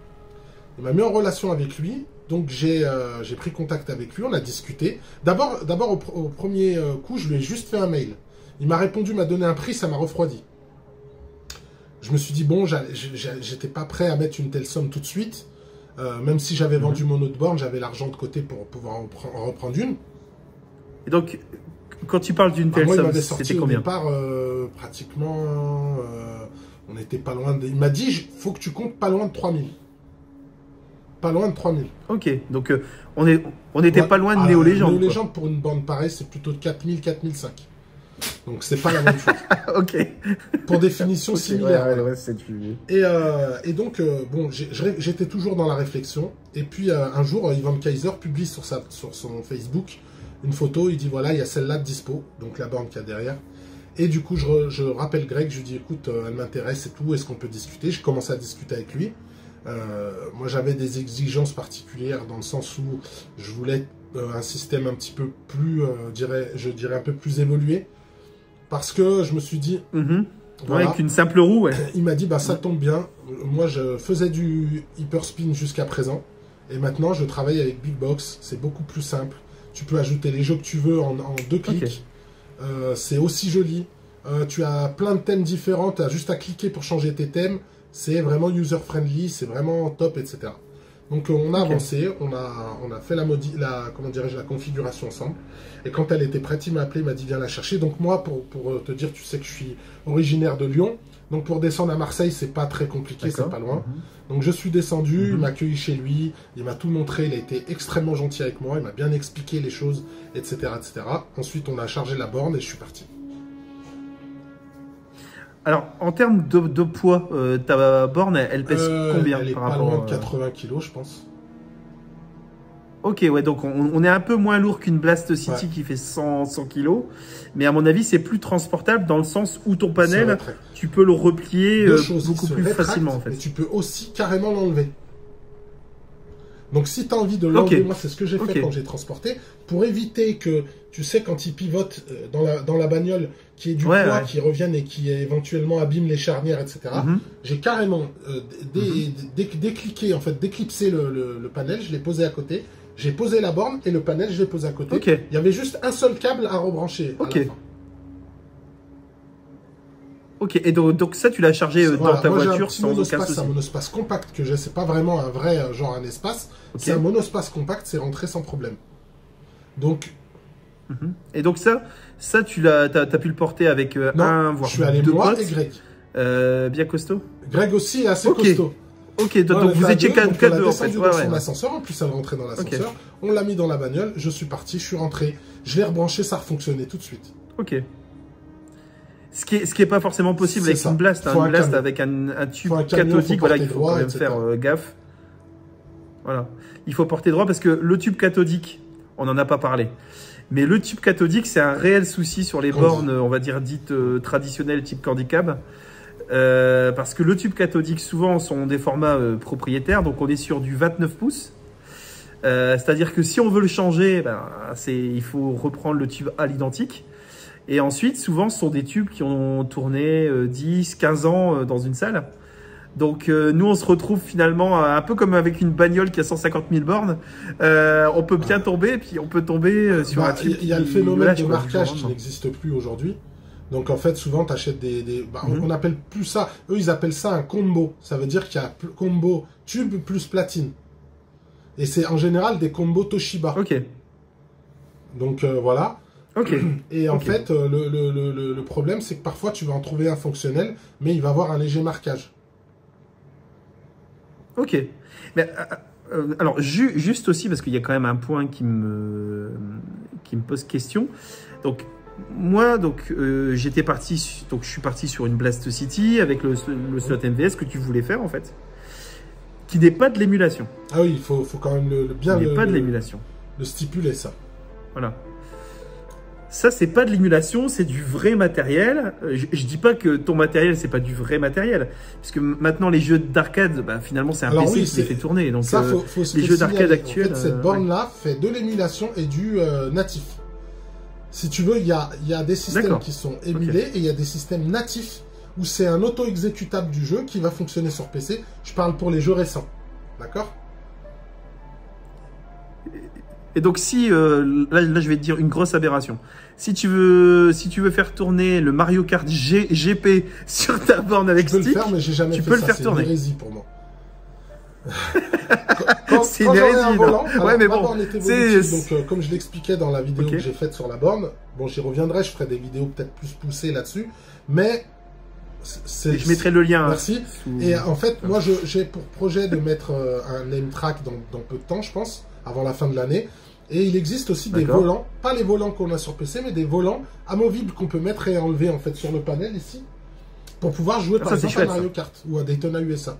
Il m'a mis en relation avec lui, donc j'ai euh, j'ai pris contact avec lui, on a discuté. D'abord, d'abord au, au premier coup, je lui ai juste fait un mail. Il m'a répondu, m'a donné un prix, ça m'a refroidi. Je me suis dit, bon, j'étais pas prêt à mettre une telle somme tout de suite. Euh, même si j'avais mmh. vendu mon autre borne, j'avais l'argent de côté pour pouvoir en, en reprendre une. Et donc, quand tu parles d'une telle somme, c'était combien? Au départ, euh, pratiquement, euh, on n'était pas loin de... Il m'a dit, il faut que tu comptes pas loin de trois mille. Pas loin de trois mille. Ok, donc euh, on est, on n'était ouais. pas loin de Néo Légende. Néo Légende, pour une borne pareille, c'est plutôt de quatre mille, quatre mille cinq. Donc c'est pas la même chose. Ok. Pour définition okay, similaire. Ouais, ouais, ouais, c'est et, euh, et donc, euh, bon, j'étais toujours dans la réflexion. Et puis euh, un jour, Ivan Kaiser publie sur, sa, sur son Facebook une photo. Il dit voilà, il y a celle-là de dispo, donc la borne qu'il y a derrière. Et du coup, je, re, je rappelle Greg, je lui dis écoute, euh, elle m'intéresse et tout, est-ce qu'on peut discuter? Je commence à discuter avec lui. Euh, moi, j'avais des exigences particulières dans le sens où je voulais euh, un système un petit peu plus, euh, dirais, je dirais un peu plus évolué. Parce que je me suis dit... Mmh. Voilà, ouais, avec une simple roue, ouais. Il m'a dit, bah ça tombe bien. Moi, je faisais du hyperspin jusqu'à présent. Et maintenant, je travaille avec Big Box. C'est beaucoup plus simple. Tu peux ajouter les jeux que tu veux en, en deux clics. Okay. Euh, c'est aussi joli. Euh, tu as plein de thèmes différents. Tu as juste à cliquer pour changer tes thèmes. C'est vraiment user-friendly. C'est vraiment top, et cetera. Donc, on a okay. avancé. On a, on a fait la, modi la, comment dirais-je, la configuration ensemble. Et quand elle était prête, il m'a appelé, il m'a dit viens la chercher. Donc moi, pour, pour te dire, tu sais que je suis originaire de Lyon. Donc pour descendre à Marseille, c'est pas très compliqué, c'est pas loin. Mm-hmm. Donc je suis descendu, mm-hmm. il m'a accueilli chez lui, il m'a tout montré, il a été extrêmement gentil avec moi, il m'a bien expliqué les choses, et cetera, et cetera. Ensuite, on a chargé la borne et je suis parti. Alors, en termes de, de poids, euh, ta borne, elle pèse euh, combien Elle est par pas rapport, loin de quatre-vingts kilos, je pense. Ok, ouais, donc on, on est un peu moins lourd qu'une Blast City ouais. qui fait cent, cent kilos. Mais à mon avis, c'est plus transportable dans le sens où ton panel, tu peux le replier euh, choses, beaucoup plus rétracte, facilement en fait. Mais tu peux aussi carrément l'enlever. Donc si tu as envie de l'enlever, okay. moi c'est ce que j'ai fait okay. quand j'ai transporté, pour éviter que, tu sais, quand il pivote dans la, dans la bagnole, qu'il y ait du ouais, poids ouais. qui revienne et qui éventuellement abîme les charnières, et cetera. Mm-hmm. J'ai carrément euh, dé, mm-hmm. dé, dé, décliqué, en fait, déclipsé le, le, le panel, je l'ai posé à côté. J'ai posé la borne et le panel, je l'ai posé à côté. Okay. Il y avait juste un seul câble à rebrancher. Ok. À la fin. Ok, et donc, donc ça, tu l'as chargé euh, voilà. dans ta Moi, voiture un sans aucun souci. C'est un monospace compact que j'ai. C'est pas vraiment un vrai euh, genre un espace. Okay. C'est un monospace compact, c'est rentré sans problème. Donc. Mm-hmm. Et donc ça, ça tu l'as, t'as, t'as pu le porter avec euh, non, un voire je suis allé deux moi potes. Et Greg. Euh, bien costaud. Greg aussi est assez okay. costaud. Ok, donc, ouais, donc vous étiez quatre deux en fait. On l'a descendu dans son ascenseur, en plus elle rentrait dans l'ascenseur. Okay. On l'a mis dans la bagnole, je suis parti, je suis rentré. Je l'ai rebranché, ça a fonctionné tout de suite. Ok. Ce qui est, ce qui est pas forcément possible avec ça. Une Blast. Hein, une Blast camion. Avec un, un tube un camion, cathodique, voilà, il faut droit, quand même et cetera faire euh, gaffe. Voilà. Il faut porter droit parce que le tube cathodique, on n'en a pas parlé. Mais le tube cathodique, c'est un réel souci sur les Candy. bornes, on va dire, dites euh, traditionnelles, type Candicab. Euh, parce que le tube cathodique, souvent, sont des formats euh, propriétaires. Donc, on est sur du vingt-neuf pouces. Euh, C'est-à-dire que si on veut le changer, ben, il faut reprendre le tube à l'identique. Et ensuite, souvent, ce sont des tubes qui ont tourné euh, dix, quinze ans euh, dans une salle. Donc euh, nous, on se retrouve finalement euh, un peu comme avec une bagnole qui a cent cinquante mille bornes. Euh, on peut bien tomber, et puis on peut tomber euh, sur bah, un tube. Il y a qui, le phénomène voilà, de marquage qui n'existe plus aujourd'hui. Donc en fait, souvent, tu achètes des... des bah, mm-hmm. on, on appelle plus ça... Eux, ils appellent ça un combo. Ça veut dire qu'il y a combo tube plus platine. Et c'est en général des combos Toshiba. Ok. Donc euh, voilà. Ok. Et en okay. fait, euh, le, le, le, le problème, c'est que parfois, tu vas en trouver un fonctionnel, mais il va avoir un léger marquage. Ok. Mais, euh, alors, ju juste aussi, parce qu'il y a quand même un point qui me, qui me pose question. Donc, moi, donc, euh, j'étais parti, donc je suis parti sur une Blast City avec le, le slot M V S que tu voulais faire, en fait, qui n'est pas de l'émulation. Ah oui, il faut, faut quand même le, le bien Il le, n'est pas de le, l'émulation. le stipuler, ça. Voilà. Ça, c'est pas de l'émulation, c'est du vrai matériel. Je, je dis pas que ton matériel, c'est pas du vrai matériel. Puisque maintenant, les jeux d'arcade, bah, finalement, c'est un Alors P C oui, qui les fait tourner. Donc, ça, euh, faut, faut les jeux d'arcade actuels... En fait, cette euh, borne-là ouais. fait de l'émulation et du euh, natif. Si tu veux, il y a, y a des systèmes qui sont émulés okay. et il y a des systèmes natifs où c'est un auto-exécutable du jeu qui va fonctionner sur P C. Je parle pour les jeux récents. D'accord ? Et donc si, euh, là, là je vais te dire une grosse aberration. Si tu veux, si tu veux faire tourner le Mario Kart G, GP sur ta borne avec stick, tu peux le faire, mais j'ai jamais tu fait peux ça. le faire tourner. C'est une hérésie pour moi. C'est une hérésie. Volant, alors, ouais, mais ma bon, borne est évolutive, donc euh, comme je l'expliquais dans la vidéo okay. que j'ai faite sur la borne, bon, j'y reviendrai, je ferai des vidéos peut-être plus poussées là-dessus, mais c'est, je mettrai le lien. Merci. Sous... Et en fait, moi, j'ai pour projet de mettre euh, un name track dans, dans peu de temps, je pense, avant la fin de l'année. Et il existe aussi des volants, pas les volants qu'on a sur P C, mais des volants amovibles qu'on peut mettre et enlever en fait sur le panel ici, pour pouvoir jouer ah, par ça, exemple chouette, à Mario Kart ça. ou à Daytona U S A.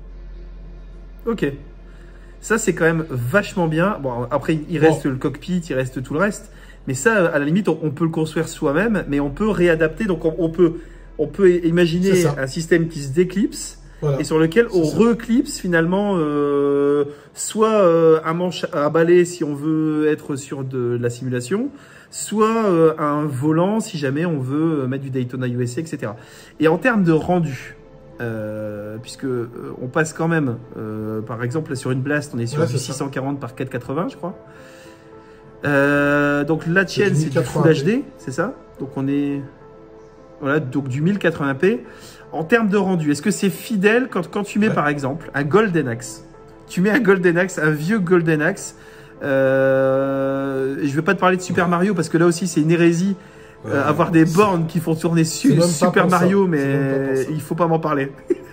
Ok. Ça, c'est quand même vachement bien. Bon, après, il reste bon. le cockpit, il reste tout le reste. Mais ça, à la limite, on, on peut le construire soi-même, mais on peut réadapter. Donc, on, on, peut, on peut imaginer un système qui se déclipse. Voilà. Et sur lequel on reclipse finalement euh, soit euh, un manche à balai si on veut être sur de, de la simulation, soit euh, un volant si jamais on veut mettre du Daytona U S A, et cetera. Et en termes de rendu, euh, puisque euh, on passe quand même, euh, par exemple sur une Blast, on est sur ouais, du six cent quarante par quatre cent quatre-vingts, je crois. Euh, donc la tienne c'est du Full H D, c'est ça? Donc on est voilà, donc du mille quatre-vingts p. En termes de rendu, est-ce que c'est fidèle quand, quand tu mets ouais. par exemple un Golden Axe? Tu mets un Golden Axe, un vieux Golden Axe. Euh, je ne vais pas te parler de Super Mario parce que là aussi c'est une hérésie. Ouais, euh, avoir des bornes qui font tourner su Super Mario, ça. mais il faut pas m'en parler.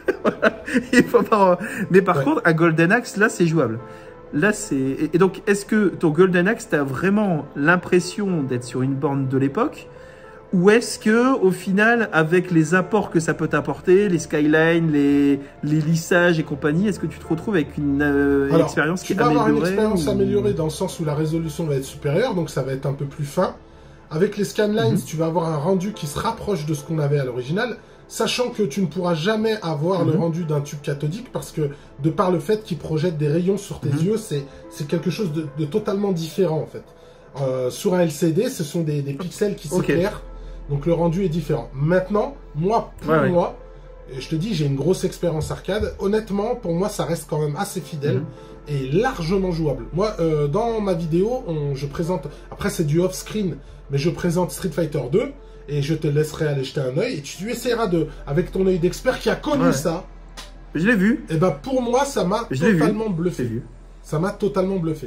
il faut pas. Mais par ouais. contre, un Golden Axe, là c'est jouable. Là c'est. Et donc, est-ce que ton Golden Axe, tu as vraiment l'impression d'être sur une borne de l'époque? Ou est-ce que, au final, avec les apports que ça peut t'apporter, les skylines, les, les lissages et compagnie, est-ce que tu te retrouves avec une, euh, une Alors, expérience qui est améliorée? Tu vas avoir une expérience ou... améliorée dans le sens où la résolution va être supérieure, donc ça va être un peu plus fin. Avec les scanlines, mm-hmm. tu vas avoir un rendu qui se rapproche de ce qu'on avait à l'original, sachant que tu ne pourras jamais avoir mm-hmm. le rendu d'un tube cathodique, parce que de par le fait qu'il projette des rayons sur tes mm-hmm. yeux, c'est quelque chose de, de totalement différent en fait. Euh, sur un L C D, ce sont des, des pixels qui s'éclairent. Okay. Donc le rendu est différent. Maintenant, moi, pour ouais, moi, ouais. et je te dis, j'ai une grosse expérience arcade. Honnêtement, pour moi, ça reste quand même assez fidèle mmh. et largement jouable. Moi, euh, dans ma vidéo, on, je présente... Après, c'est du off-screen, mais je présente Street Fighter deux et je te laisserai aller jeter un œil. Et tu essaieras de, avec ton œil d'expert qui a connu ouais. ça. Je l'ai vu. Et ben pour moi, ça m'a totalement vu. bluffé. Vu. Ça m'a totalement bluffé.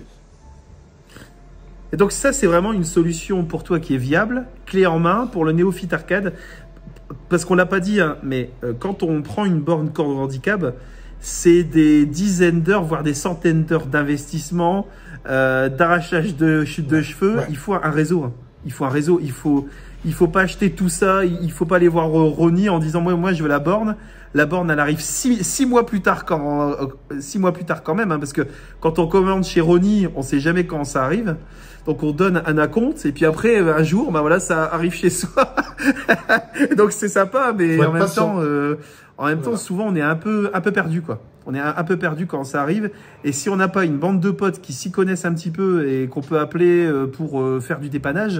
Et donc ça, c'est vraiment une solution pour toi qui est viable, clé en main pour le néophyte arcade. Parce qu'on l'a pas dit, hein, mais euh, quand on prend une borne corde handicap, c'est des dizaines d'heures, voire des centaines d'heures d'investissement, euh, d'arrachage de chute de cheveux. Ouais. Il faut un réseau. Hein. Il faut un réseau. Il faut, il faut pas acheter tout ça. Il faut pas aller voir euh, Ronnie en disant moi, moi, je veux la borne. La borne, elle arrive six, six mois plus tard quand, euh, six mois plus tard quand même, hein, parce que quand on commande chez Ronnie, on sait jamais quand ça arrive. Donc on donne un acompte et puis après un jour, ben voilà, ça arrive chez soi. Donc c'est sympa, mais en même temps, euh, en même voilà. temps, souvent on est un peu, un peu perdu quoi. On est un, un peu perdu quand ça arrive. Et si on n'a pas une bande de potes qui s'y connaissent un petit peu et qu'on peut appeler pour euh, faire du dépannage,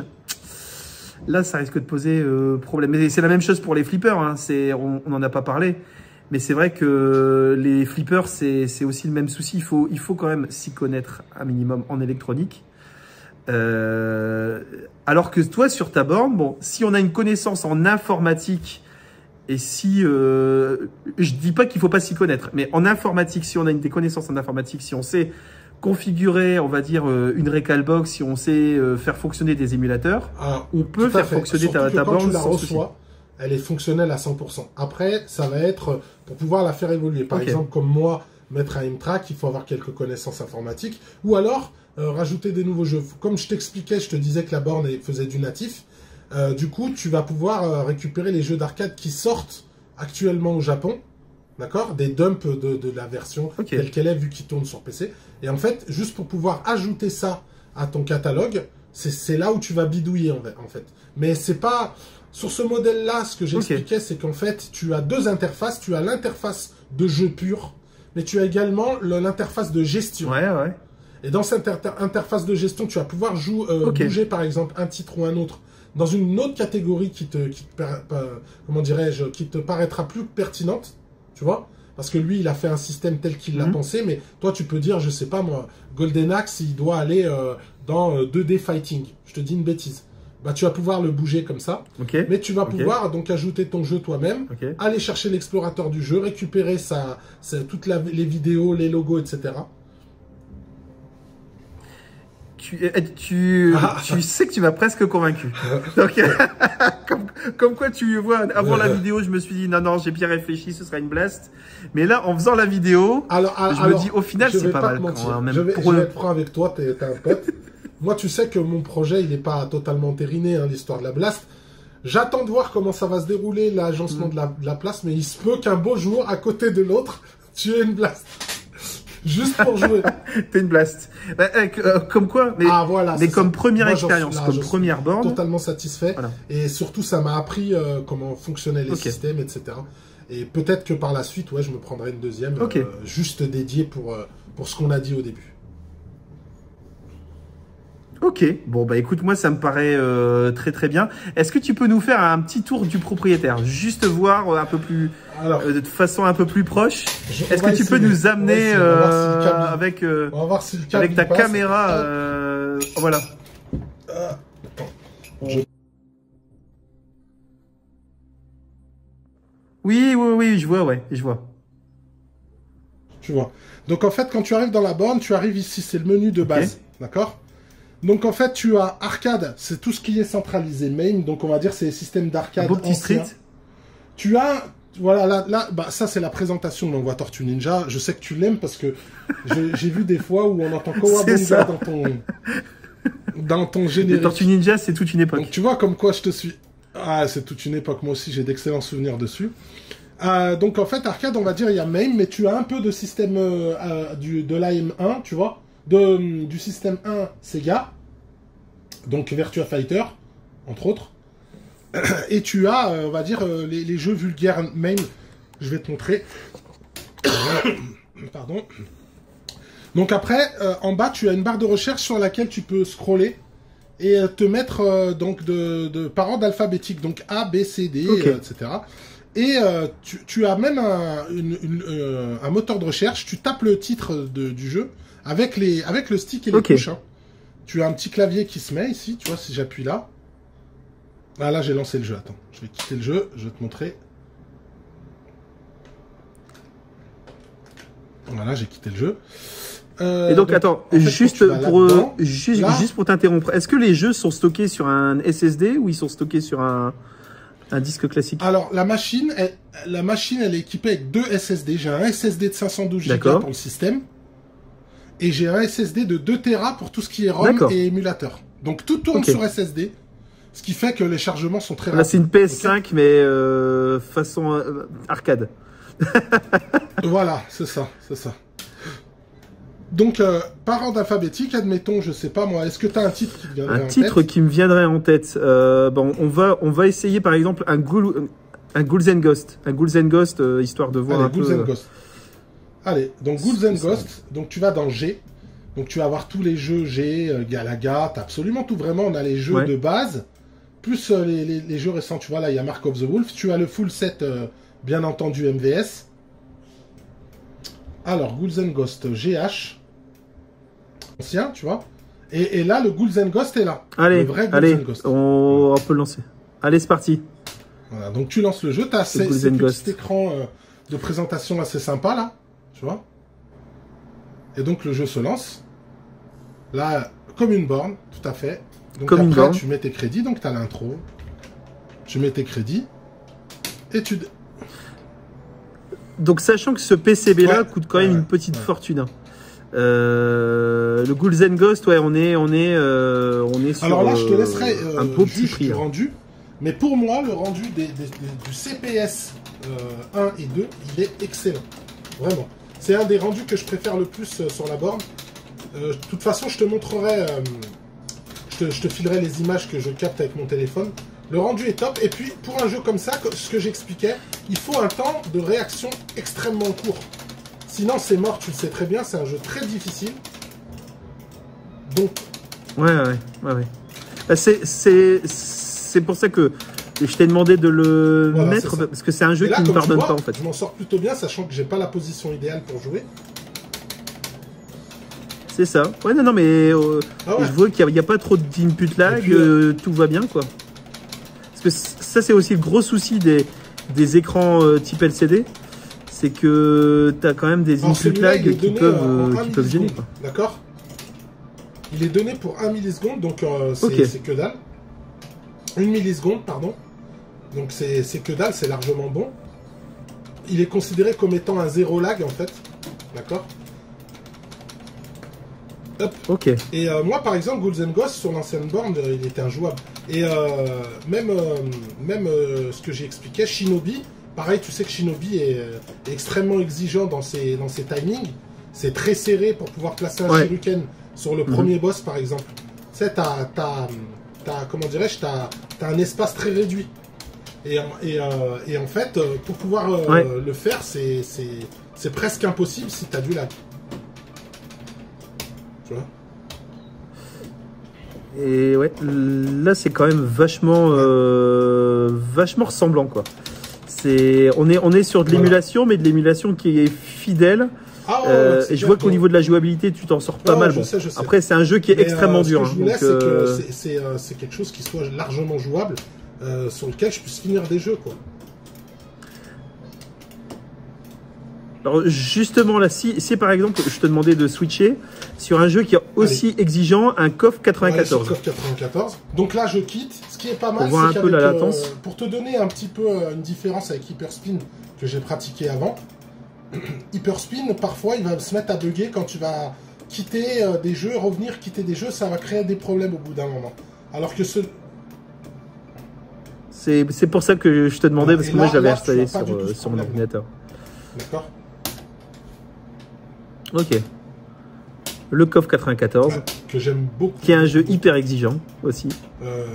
là ça risque de poser euh, problème. Mais c'est la même chose pour les flippers. Hein. C'est, on n'en a pas parlé. Mais c'est vrai que les flippers, c'est c'est aussi le même souci. Il faut, il faut quand même s'y connaître un minimum en électronique. Euh, alors que toi, sur ta borne, bon, si on a une connaissance en informatique et si, euh, je dis pas qu'il faut pas s'y connaître, mais en informatique, si on a une des connaissances en informatique, si on sait configurer, on va dire, une recalbox, si on sait faire fonctionner des émulateurs, ah, on peut faire fait. fonctionner Surtout ta, ta quand borne tu la sans reçois, souci. Elle est fonctionnelle à cent pour cent. Après, ça va être pour pouvoir la faire évoluer. Par okay. exemple, comme moi, mettre un M-Track, il faut avoir quelques connaissances informatiques. Ou alors, euh, rajouter des nouveaux jeux. Comme je t'expliquais, je te disais que la borne faisait du natif. Euh, du coup, tu vas pouvoir euh, récupérer les jeux d'arcade qui sortent actuellement au Japon. D'accord? Des dumps de, de la version okay. telle qu'elle est, vu qu'il tourne sur P C. Et en fait, juste pour pouvoir ajouter ça à ton catalogue, c'est là où tu vas bidouiller, en fait. Mais c'est pas... Sur ce modèle-là, ce que j'expliquais, okay. c'est qu'en fait, tu as deux interfaces. Tu as l'interface de jeu pur, mais tu as également l'interface de gestion. Ouais, ouais. Et dans cette inter interface de gestion, tu vas pouvoir jouer, euh, okay. bouger, par exemple, un titre ou un autre dans une autre catégorie qui te, qui te, comment dirais-je, qui te paraîtra plus pertinente, tu vois, parce que lui, il a fait un système tel qu'il l'a mm-hmm. pensé, mais toi, tu peux dire, je sais pas moi, Golden Axe, il doit aller euh, dans euh, deux D Fighting. Je te dis une bêtise. Bah, tu vas pouvoir le bouger comme ça, okay. mais tu vas okay. pouvoir donc ajouter ton jeu toi-même, okay. aller chercher l'explorateur du jeu, récupérer sa, sa, toutes la, les vidéos, les logos, et cetera. Tu, tu, ah. tu sais que tu m'as presque convaincu. Donc, comme, comme quoi tu vois, avant la vidéo, je me suis dit non, non, j'ai bien réfléchi, ce sera une blast. Mais là, en faisant la vidéo, alors, alors, je me dis au final, c'est pas, pas mal. Quand même, je vais, pour je vais être franc avec toi, t'es un pote. Moi, tu sais que mon projet, il n'est pas totalement entériné, hein, l'histoire de la blast. J'attends de voir comment ça va se dérouler, l'agencement mmh. de, la, de la place, mais il se peut qu'un beau jour, à côté de l'autre, tu aies une blast. Juste pour jouer. T'es une blast. Bah, euh, comme quoi, mais, ah, voilà, mais comme ça. première Moi, expérience, là, comme première borne. Totalement satisfait. Voilà. Et surtout, ça m'a appris euh, comment fonctionnaient les okay. systèmes, et cetera. Et peut-être que par la suite, ouais, je me prendrai une deuxième, okay. euh, juste dédiée pour, euh, pour ce qu'on a dit au début. Ok, bon bah écoute, moi ça me paraît euh, très très bien. Est-ce que tu peux nous faire un petit tour du propriétaire, juste voir euh, un peu plus, Alors, euh, de façon un peu plus proche. Est-ce que tu essayer. peux nous amener euh, si avec euh, si avec ta passe. caméra, euh, voilà. Euh, je... Oui, oui, oui, je vois, ouais, je vois. Tu vois. Donc en fait, quand tu arrives dans la borne, tu arrives ici, c'est le menu de base, okay. d'accord? Donc en fait, tu as arcade, c'est tout ce qui est centralisé. Main, donc on va dire c'est les systèmes d'arcade anciens. Tu as, voilà, là, là bah, ça c'est la présentation de l'envoi Tortue Ninja. Je sais que tu l'aimes parce que j'ai vu des fois où on entend Kawabunga dans ton, dans ton générique. Tortue Ninja, c'est toute une époque. Donc tu vois comme quoi je te suis. Ah, c'est toute une époque. Moi aussi, j'ai d'excellents souvenirs dessus. Euh, donc en fait, arcade, on va dire il y a Main, mais tu as un peu de système euh, euh, du, de l'A M un, tu vois. De, du système un Sega, donc Virtua Fighter, entre autres. Et tu as, euh, on va dire, euh, les, les jeux vulgaires main. Je vais te montrer. Pardon. Donc après, euh, en bas, tu as une barre de recherche sur laquelle tu peux scroller et euh, te mettre euh, donc de, de par ordre alphabétique, donc A, B, C, D, okay. euh, et cetera. Et euh, tu, tu as même un, une, une, euh, un moteur de recherche. Tu tapes le titre de, du jeu. Avec, les, avec le stick et les okay. touches. Hein. Tu as un petit clavier qui se met ici, tu vois, si j'appuie là. Ah là, j'ai lancé le jeu, attends. Je vais quitter le jeu, je vais te montrer. Voilà, j'ai quitté le jeu. Euh, et donc, donc attends, en fait, juste, pour, euh, juste, là, juste pour t'interrompre, est-ce que les jeux sont stockés sur un S S D ou ils sont stockés sur un, un disque classique? Alors, la machine, elle, la machine, elle est équipée avec deux S S D. J'ai un S S D de cinq cent douze giga pour le système. Et j'ai un S S D de deux téra pour tout ce qui est ROM et émulateur. Donc tout tourne okay. sur S S D, ce qui fait que les chargements sont très rapides. Là c'est une P S cinq okay. mais euh, façon euh, arcade. Voilà, c'est ça, c'est ça. Donc euh, par ordre alphabétique, admettons, je sais pas moi, est-ce que tu as un titre qui te viendrait un en tête? Un titre qui me viendrait en tête. Euh, bon, on va on va essayer par exemple un Ghoul, un Ghouls and Ghosts, un Ghouls and Ghosts euh, histoire de voir Allez, un Ghouls peu. And Ghosts. Allez, donc Ghouls and Ghosts, donc tu vas dans G, donc tu vas avoir tous les jeux G, euh, Galaga, t'as absolument tout vraiment, on a les jeux ouais. de base, plus euh, les, les, les jeux récents, tu vois, là il y a Mark of the Wolf, tu as le full set, euh, bien entendu M V S, Alors, Ghouls and Ghosts G H. Ancien, tu vois. Et, et là, le Ghouls and Ghosts est là. Allez, le vrai Ghouls allez, and Ghosts. on, on peut le lancer. Allez, c'est parti. Voilà, donc tu lances le jeu, tu as ce petit écran euh, de présentation assez sympa là, tu vois. Et donc le jeu se lance. Là, comme une borne, tout à fait. Donc comme après, une borne. tu mets tes crédits, donc tu as l'intro. Tu mets tes crédits. Et tu... Donc sachant que ce P C B là ouais, coûte quand même ouais, une petite ouais. fortune. Hein. Euh, le Ghouls and Ghosts, ouais, on est, on est, euh, on est sur. Alors là, je te laisserai euh, un beau petit prix. Du Hein. rendu. Mais pour moi, le rendu des, des, des, du C P S euh, un et deux, il est excellent. Vraiment. C'est un des rendus que je préfère le plus euh, sur la borne. Euh, de toute façon, je te montrerai, euh, je, te, je te filerai les images que je capte avec mon téléphone. Le rendu est top. Et puis, pour un jeu comme ça, ce que j'expliquais, il faut un temps de réaction extrêmement court. Sinon, c'est mort, tu le sais très bien. C'est un jeu très difficile. Donc... Ouais, ouais, ouais. ouais. C'est, c'est, c'est pour ça que je t'ai demandé de le voilà, mettre, parce que c'est un jeu là, qui ne pardonne vois, pas, en fait. Je m'en sors plutôt bien, sachant que j'ai pas la position idéale pour jouer. C'est ça. Ouais, non, non, mais euh, ah ouais. je vois qu'il n'y a, a pas trop d'input lag, puis, euh, tout va bien, quoi. Parce que ça, c'est aussi le gros souci des, des écrans euh, type L C D. C'est que tu as quand même des input lag qui peuvent, euh, qui peuvent gêner. D'accord. Il est donné pour un milliseconde, donc euh, c'est okay. que dalle. Une milliseconde, pardon. Donc c'est que dalle, c'est largement bon. Il est considéré comme étant un zéro lag, en fait. D'accord. Hop. Ok. Et euh, moi, par exemple, Ghouls and Ghosts, sur l'ancienne borne, euh, il était injouable. Et euh, même, euh, même euh, ce que j'ai expliqué, Shinobi, pareil, tu sais que Shinobi est, euh, est extrêmement exigeant dans ses, dans ses timings. C'est très serré pour pouvoir placer un ouais. shuriken sur le mmh. premier boss, par exemple. Tu sais, t'as, t'as, t'as, comment dirais-je, t'as, t'as un espace très réduit. Et, et, euh, et en fait, pour pouvoir euh, ouais. le faire, c'est, c'est, c'est presque impossible si t'as du lag. Tu vois? Et ouais, là c'est quand même vachement, euh, vachement ressemblant, quoi. C'est, on est, on est sur de l'émulation, voilà. mais de l'émulation qui est fidèle. Ah ouais, euh, et je vois qu'au niveau de la jouabilité, tu t'en sors pas ah, mal. Je bon. sais, je sais. Après, c'est un jeu qui est mais extrêmement euh, dur. Ce que je voulais, c'est euh... que c'est euh, quelque chose qui soit largement jouable, euh, sur lequel je puisse finir des jeux, quoi. Alors justement là, si, si par exemple je te demandais de switcher sur un jeu qui est aussi Allez. exigeant, un C O F quatre-vingt-quatorze. C O F quatre-vingt-quatorze. Donc là je quitte. Ce qui est pas mal, c'est un peu la latence. Euh, pour te donner un petit peu euh, une différence avec Hyperspin que j'ai pratiqué avant. Hyperspin, parfois il va se mettre à bugger quand tu vas quitter euh, des jeux, revenir, quitter des jeux, ça va créer des problèmes au bout d'un moment. Alors que ce... C'est pour ça que je te demandais, ouais, parce que là, moi j'avais installé sur, euh, sur mon ordinateur. D'accord. Ok. Le C O F quatre-vingt-quatorze. Que j'aime beaucoup. Qui est un jeu hyper exigeant aussi. Euh...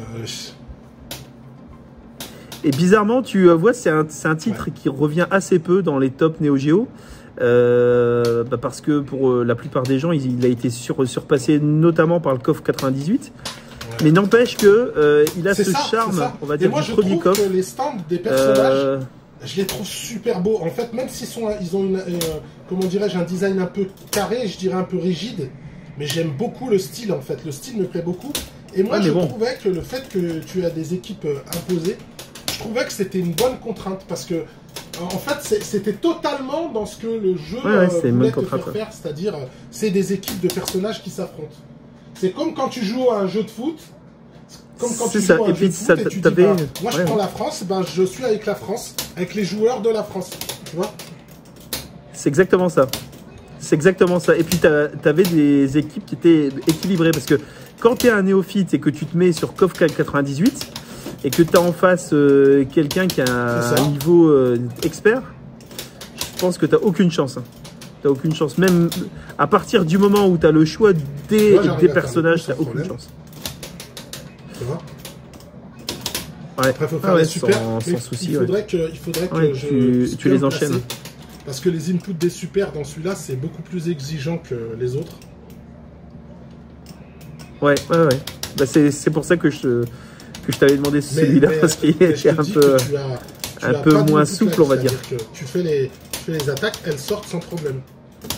Et bizarrement, tu vois, c'est un, un titre ouais. qui revient assez peu dans les top Neo Geo. Euh, bah parce que pour euh, la plupart des gens, il, il a été sur, surpassé notamment par le C O F quatre-vingt-dix-huit. Ouais. Mais n'empêche que euh, il a ce ça, charme, on va dire, moi, du premier C O F. Que les stands des personnages, euh... je les trouve super beaux. En fait, même s'ils sont, ils ont une, euh, comment dirais-je, un design un peu carré, je dirais un peu rigide, mais j'aime beaucoup le style. En fait, le style me plaît beaucoup. Et moi, ouais, je bon. trouvais que le fait que tu as des équipes euh, imposées, je trouvais que c'était une bonne contrainte parce que, en fait, c'était totalement dans ce que le jeu ouais, ouais, euh, voulait te faire faire, c'est-à-dire, c'est des équipes de personnages qui s'affrontent. C'est comme quand tu joues à un jeu de foot. Comme quand tu ça. joues à un et jeu puis de foot ça, et tu dis, bah, moi je ouais. prends la France, ben, je suis avec la France, avec les joueurs de la France, tu vois. C'est exactement ça. C'est exactement ça. Et puis tu avais des équipes qui étaient équilibrées parce que quand tu es un néophyte et que tu te mets sur C O F quatre-vingt-dix-huit et que tu as en face euh, quelqu'un qui a un, un niveau euh, expert, je pense que tu n'as aucune chance. Hein. Tu n'as aucune chance. Même à partir du moment où tu as le choix des, vois, des personnages, tu n'as aucune chance. Tu vois. Ouais. Après, il faut faire ah ouais, des super. Sans, sans souci, il faudrait ouais. que, il faudrait que ouais, je tu, tu les enchaînes. Placer, parce que les inputs des super dans celui-là, c'est beaucoup plus exigeant que les autres. Ouais, ouais, ouais. Bah, c'est pour ça que je, que je t'avais demandé celui-là, parce qu'il était un peu, tu as, tu un peu moins souple, on va dire. Que tu, fais les, tu fais les attaques, elles sortent sans problème.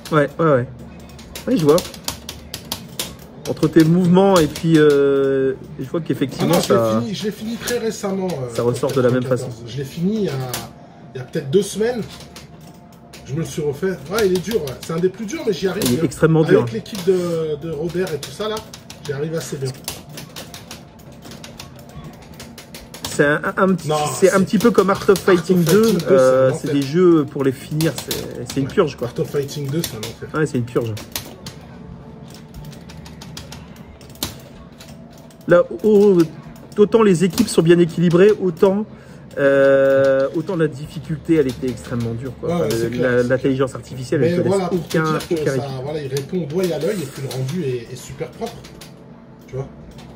Ouais, ouais, ouais. Oui, je vois. Entre tes mouvements et puis euh, je vois qu'effectivement ah ça... Je l'ai fini, fini très récemment. Euh, ça ressort de la même façon. Je l'ai fini il y a, il y a peut-être deux semaines. Je me le suis refait. Ouais, il est dur. Ouais. C'est un des plus durs, mais j'y arrive. Il est bien. extrêmement dur. Avec l'équipe de, de Robert et tout ça, là, j'y arrive assez bien. C'est un, un, un, un petit peu comme Art of Fighting Art of deux. Fighting deux euh, c'est des jeux pour les finir. C'est une ouais. purge, quoi. Art of Fighting deux, c'est un enfer. Ouais, c'est une purge. Là, autant les équipes sont bien équilibrées, autant, euh, autant la difficulté, elle était extrêmement dure. Ouais, l'intelligence artificielle, elle ne voilà, laisse aucun, aucun ça, voilà, il répond au doigt et à l'œil et puis le rendu est, est super propre. Tu vois.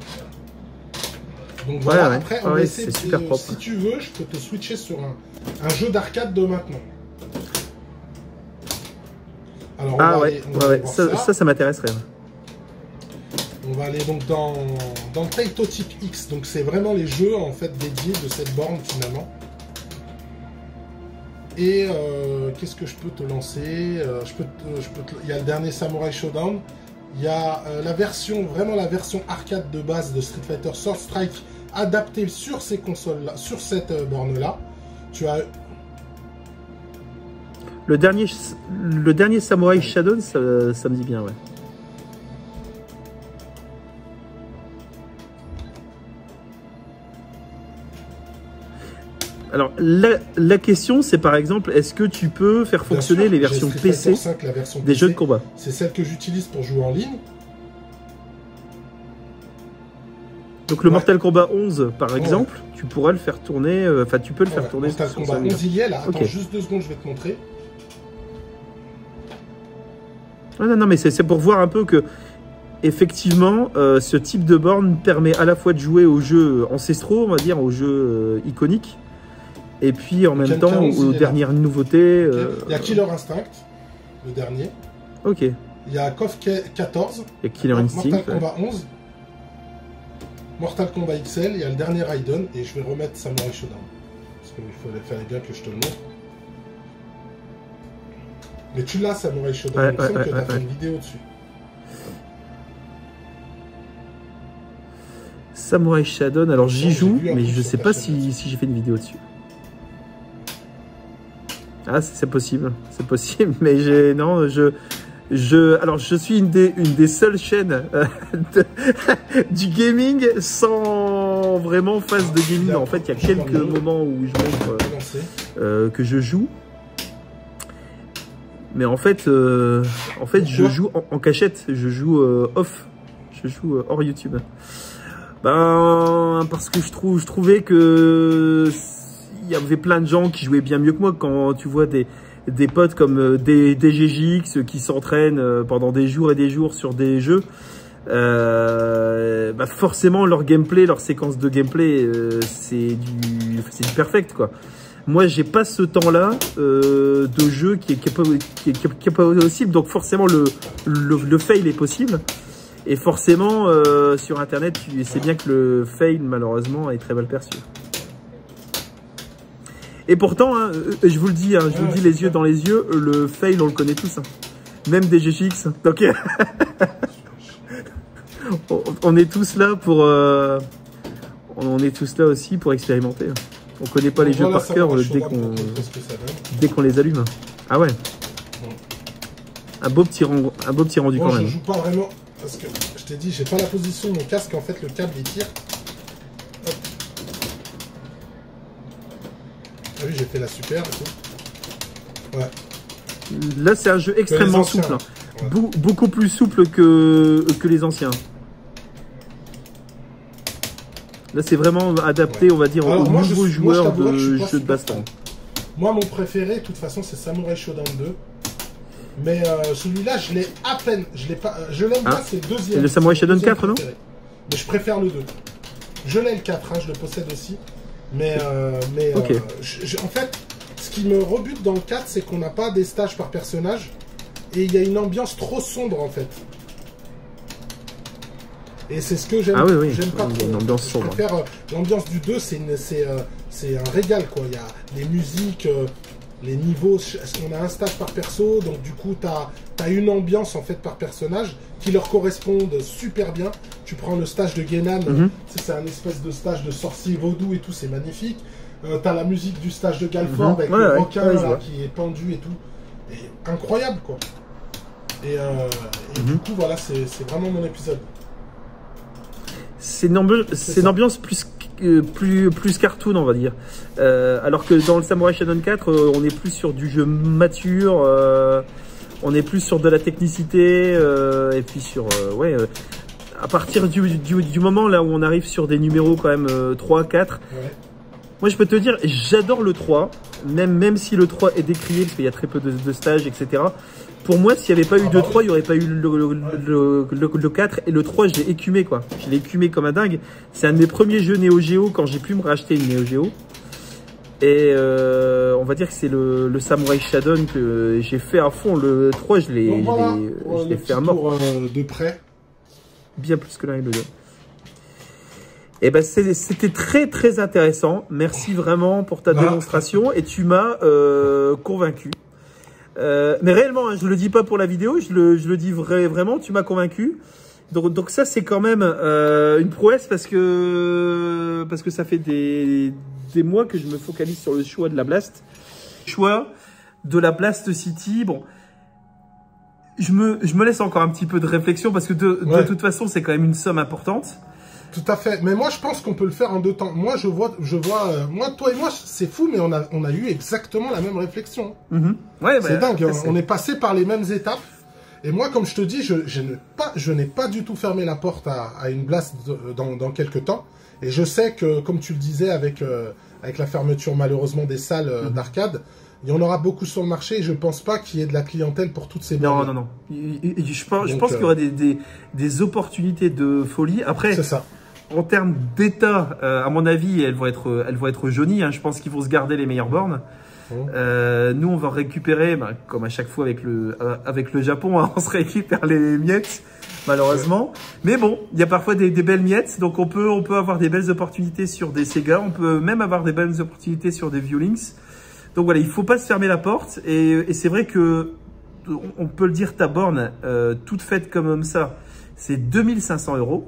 Donc voilà, ouais, ouais. Après, on ouais, va essayer de, super propre. Si tu veux, je peux te switcher sur un, un jeu d'arcade de maintenant. Alors, on ah va ouais, aller, on ouais, va ça, ça, ça, ça m'intéresserait. On va aller donc dans, dans Taito Type X, donc c'est vraiment les jeux en fait dédiés de cette borne finalement. Et euh, qu'est-ce que je peux te lancer euh, je peux te, je peux te, Il y a le dernier Samurai Showdown, il y a euh, la version, vraiment la version arcade de base de Street Fighter Sword Strike adaptée sur ces consoles là, sur cette euh, borne là. Tu as le dernier, le dernier Samurai Showdown, ça, ça me dit bien, ouais. Alors, la, la question, c'est par exemple, est-ce que tu peux faire fonctionner sûr, les versions P C cinq, la version des P C, jeux de combat? C'est celle que j'utilise pour jouer en ligne. Donc, le ouais. Mortal Kombat onze, par exemple, ouais. tu pourras le faire tourner, enfin, euh, tu peux le faire ouais. tourner. Mortal Kombat onze, il y est, là. Attends, okay. juste deux secondes, je vais te montrer. Ah, non, non, mais c'est pour voir un peu que, effectivement, euh, ce type de borne permet à la fois de jouer aux jeux ancestraux, on va dire, aux jeux euh, iconiques, et puis en même temps aux dernières nouveautés. Euh... Il y a Killer Instinct, le dernier. Ok. Il y a KOF quatorze. Et Killer Instinct. Mortal Kombat ouais. onze. Mortal Kombat X L. Il y a le dernier Raiden. Et je vais remettre Samurai Shodown. Parce qu'il fallait faire bien que je te le montre. Mais tu l'as, Samurai Shodown. Ouais, Il me ouais, semble ouais, que tu as ouais, fait ouais. une vidéo dessus. Samurai Shodown. Alors j'y joue, mais je sais pas si, si j'ai fait une vidéo dessus. Ah, c'est possible, c'est possible, mais j'ai non, je, je, alors je suis une des, une des seules chaînes euh, de, du gaming sans vraiment phase de gaming. En fait, il y a quelques moments où je montre euh, que je joue, mais en fait, euh, en fait, je joue en, en cachette, je joue euh, off, je joue euh, hors YouTube. Ben parce que je trouve, je trouvais que il y avait plein de gens qui jouaient bien mieux que moi. Quand tu vois des, des potes comme des, des G G X qui s'entraînent pendant des jours et des jours sur des jeux, euh, bah forcément leur gameplay, leur séquence de gameplay, euh, c'est du, c'est du perfect quoi. Moi, j'ai pas ce temps-là euh, de jeu qui est, qui, est pas, qui, est, qui est pas possible, donc forcément le, le, le fail est possible. Et forcément, euh, sur Internet, tu sais bien que le fail, malheureusement, est très mal perçu. Et pourtant, hein, je vous le dis, hein, je vous le dis les yeux dans les yeux, le fail, on le connaît tous. Hein. Même des G G X. Donc, on est tous là pour... Euh, on est tous là aussi pour expérimenter. On connaît pas les jeux par cœur dès qu'on dès qu'on les allume. Ah ouais. Un beau petit rendu, un beau petit rendu quand même. Je joue pas vraiment... Parce que je t'ai dit, j'ai pas la position de mon casque, en fait le câble il tire. Hop. Ah oui, j'ai fait la super. Ouais. Là, c'est un jeu extrêmement souple. Hein. Ouais. Be beaucoup plus souple que, que les anciens. Là, c'est vraiment adapté, ouais. on va dire, Alors, aux moi, nouveaux je, joueurs moi, de jeux de baston. Moi, mon préféré, de toute façon, c'est Samurai Shodown deux. Mais euh, celui-là, je l'ai à peine. Je l'ai pas. Je l'aime bien, ah. c'est le deuxième. Le Samurai Shodown quatre, non? Mais je préfère le deux. Je l'ai le quatre, hein, je le possède aussi. Mais, euh, mais okay. euh, je, je, en fait, ce qui me rebute dans le quatre, c'est qu'on n'a pas des stages par personnage. Et il y a une ambiance trop sombre, en fait. Et c'est ce que j'aime ah, oui, oui. j'aime pas trop. Une ambiance sombre. Je préfère euh, l'ambiance du deux, c'est euh, un régal, quoi. Il y a les musiques. Euh, les niveaux, on a un stage par perso, donc du coup, tu as une ambiance en fait par personnage qui leur correspondent super bien. Tu prends le stage de Genan, mm-hmm. c'est un espèce de stage de sorcier vaudou et tout, c'est magnifique. Euh, tu as la musique du stage de Galford mm-hmm. avec ouais, le ouais, requin ouais, là, ouais. qui est pendu et tout. Et incroyable, quoi. Et, euh, et mm-hmm. du coup, voilà, c'est vraiment mon épisode. C'est une, ambi une ambiance plus, euh, plus, plus cartoon, on va dire. Euh, alors que dans le Samurai Shodown quatre, euh, on est plus sur du jeu mature, euh, on est plus sur de la technicité, euh, et puis sur... Euh, ouais, euh, à partir du, du, du moment là où on arrive sur des numéros quand même euh, trois, quatre, ouais. Moi je peux te dire, j'adore le trois, même, même si le trois est décrié, parce qu'il y a très peu de, de stages, et cetera. Pour moi, s'il n'y avait pas eu ah, de bah, trois, il n'y aurait pas eu le, le, ouais. le, le, le quatre. Et le trois, je l'ai écumé, quoi. Je l'ai écumé comme un dingue. C'est un de mes premiers jeux Neo Geo quand j'ai pu me racheter une Neo Geo. Et euh, on va dire que c'est le, le Samurai Shodown que j'ai fait à fond. Le trois, je l'ai voilà. ouais, fait à mort. Pour, euh, de près. Bien plus que l'un et le deux. Et ben c'était très très intéressant. Merci vraiment pour ta voilà. démonstration. Et tu m'as euh, convaincu. Euh, mais réellement, hein, je le dis pas pour la vidéo, je le, je le dis vrai, vraiment, tu m'as convaincu. Donc, donc ça, c'est quand même euh, une prouesse parce que, parce que ça fait des, des mois que je me focalise sur le choix de la Blast. Choix de la Blast City, bon, je me, je me laisse encore un petit peu de réflexion parce que de, ouais. de toute façon, c'est quand même une somme importante. Tout à fait. Mais moi, je pense qu'on peut le faire en deux temps. Moi, je vois, je vois, euh, moi, toi et moi, c'est fou, mais on a, on a eu exactement la même réflexion. Mm-hmm. Ouais, c'est bah, dingue. Hein. On est passé par les mêmes étapes. Et moi, comme je te dis, je, je n'ai pas, je n'ai pas du tout fermé la porte à, à une Blast dans, dans quelques temps. Et je sais que, comme tu le disais, avec, euh, avec la fermeture malheureusement des salles euh, mm-hmm. d'arcade, il y en aura beaucoup sur le marché. Et je pense pas qu'il y ait de la clientèle pour toutes ces bornes. Non, non, non. Je pense, je pense euh... qu'il y aura des, des, des opportunités de folie. Après. C'est ça. En termes d'état, euh, à mon avis, elles vont être, elles vont être jaunies. Hein. Je pense qu'ils vont se garder les meilleures bornes. Mmh. Euh, nous, on va récupérer, bah, comme à chaque fois avec le, euh, avec le Japon, hein, on se récupère les miettes, malheureusement. Ouais. Mais bon, il y a parfois des, des belles miettes, donc on peut, on peut avoir des belles opportunités sur des Sega. On peut même avoir des belles opportunités sur des Viewlinks. Donc voilà, il faut pas se fermer la porte. Et, et c'est vrai que, on peut le dire, ta borne, euh, toute faite comme ça, c'est deux mille cinq cents euros.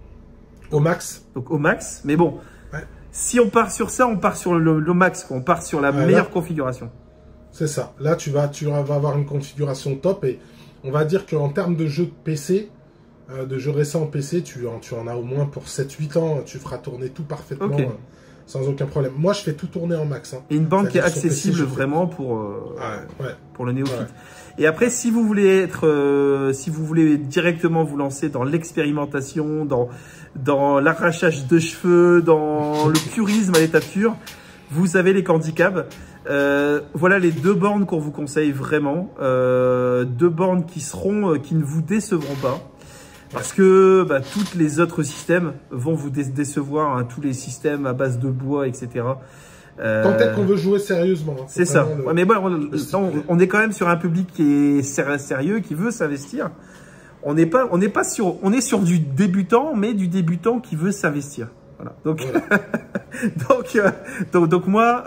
Au max. Donc au max. Mais bon, ouais. si on part sur ça, on part sur le, le max. On part sur la ouais, meilleure là, configuration. C'est ça. Là, tu vas, tu vas avoir une configuration top. Et on va dire qu'en termes de jeux de P C, euh, de jeux récents P C, tu en, tu en as au moins pour sept huit ans. Tu feras tourner tout parfaitement. Okay. Euh, sans aucun problème. Moi, je fais tout tourner en max. Hein. Et une bande qui est accessible P C, vraiment pour, euh, ouais, ouais. pour le néophyte. Ouais. Et après, si vous voulez être, euh, si vous voulez directement vous lancer dans l'expérimentation, dans, dans l'arrachage de cheveux, dans le purisme à l'état pur, vous avez les Candy Cab. Euh, voilà les deux bornes qu'on vous conseille vraiment. Euh, deux bornes qui seront, euh, qui ne vous décevront pas. Parce que bah, tous les autres systèmes vont vous dé décevoir, hein, tous les systèmes à base de bois, et cetera. Euh, Tant est qu'on veut jouer sérieusement. Hein, c'est ça. Le... Ouais, mais bon, on, on, on est quand même sur un public qui est sérieux, qui veut s'investir. On n'est pas, on n'est pas sur, on est sur du débutant, mais du débutant qui veut s'investir. Voilà. Donc, voilà. donc, euh, donc, donc moi,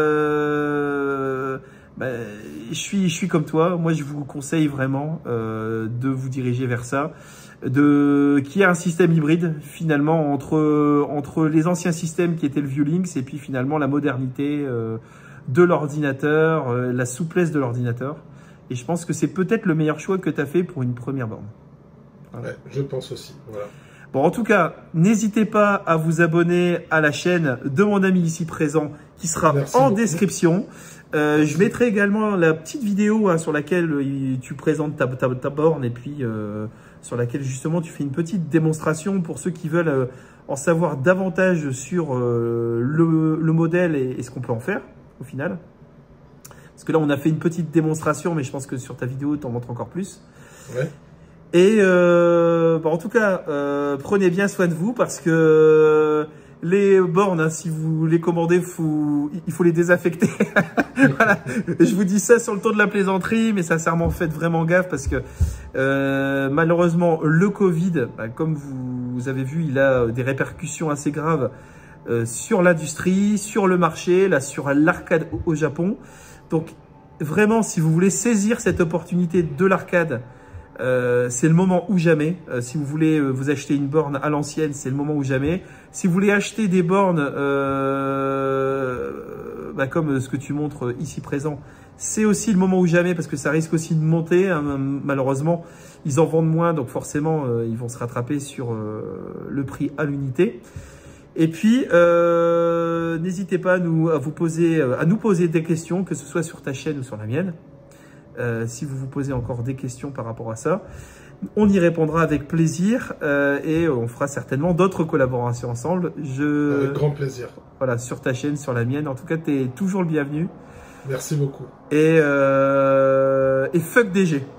euh, bah, je suis, je suis comme toi. Moi, je vous conseille vraiment euh, de vous diriger vers ça. De qui a un système hybride finalement entre entre les anciens systèmes qui étaient le Viewlinks et puis finalement la modernité euh, de l'ordinateur, euh, la souplesse de l'ordinateur. Et je pense que c'est peut-être le meilleur choix que tu as fait pour une première borne. Voilà. Ouais, je pense aussi. Voilà. Bon, en tout cas, n'hésitez pas à vous abonner à la chaîne de mon ami ici présent qui sera Merci en beaucoup. description. Euh, je mettrai également la petite vidéo hein, sur laquelle euh, tu présentes ta, ta, ta borne et puis euh, sur laquelle justement tu fais une petite démonstration pour ceux qui veulent euh, en savoir davantage sur euh, le, le modèle et, et ce qu'on peut en faire au final. Parce que là, on a fait une petite démonstration, mais je pense que sur ta vidéo, tu en montres encore plus. Ouais. Et euh, bah, en tout cas, euh, prenez bien soin de vous parce que les bornes, hein, si vous les commandez, faut, il faut les désaffecter. Voilà. Je vous dis ça sur le ton de la plaisanterie, mais sincèrement, faites vraiment gaffe parce que euh, malheureusement, le Covid, bah, comme vous, vous avez vu, il a des répercussions assez graves euh, sur l'industrie, sur le marché, là, sur l'arcade au, au Japon. Donc, vraiment, si vous voulez saisir cette opportunité de l'arcade, euh, c'est le moment ou jamais. Euh, si vous voulez euh, vous acheter une borne à l'ancienne, c'est le moment ou jamais. Si vous voulez acheter des bornes euh, bah, comme ce que tu montres ici présent, c'est aussi le moment ou jamais parce que ça risque aussi de monter. Hein, malheureusement, ils en vendent moins, donc forcément, euh, ils vont se rattraper sur euh, le prix à l'unité. Et puis, euh, n'hésitez pas à nous, à, vous poser, à nous poser des questions, que ce soit sur ta chaîne ou sur la mienne. Euh, si vous vous posez encore des questions par rapport à ça, on y répondra avec plaisir euh, et on fera certainement d'autres collaborations ensemble. Je... Avec grand plaisir. Voilà, sur ta chaîne, sur la mienne. En tout cas, tu es toujours le bienvenu. Merci beaucoup. Et, euh, et fuck D G.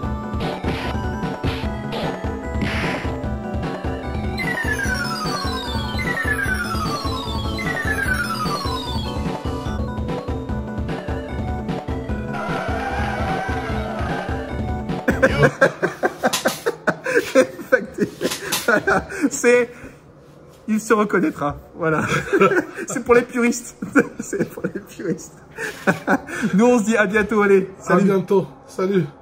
Voilà, c'est, il se reconnaîtra. Voilà, c'est pour les puristes. C'est pour les puristes. Nous, on se dit à bientôt. Allez, salut. À bientôt. Salut.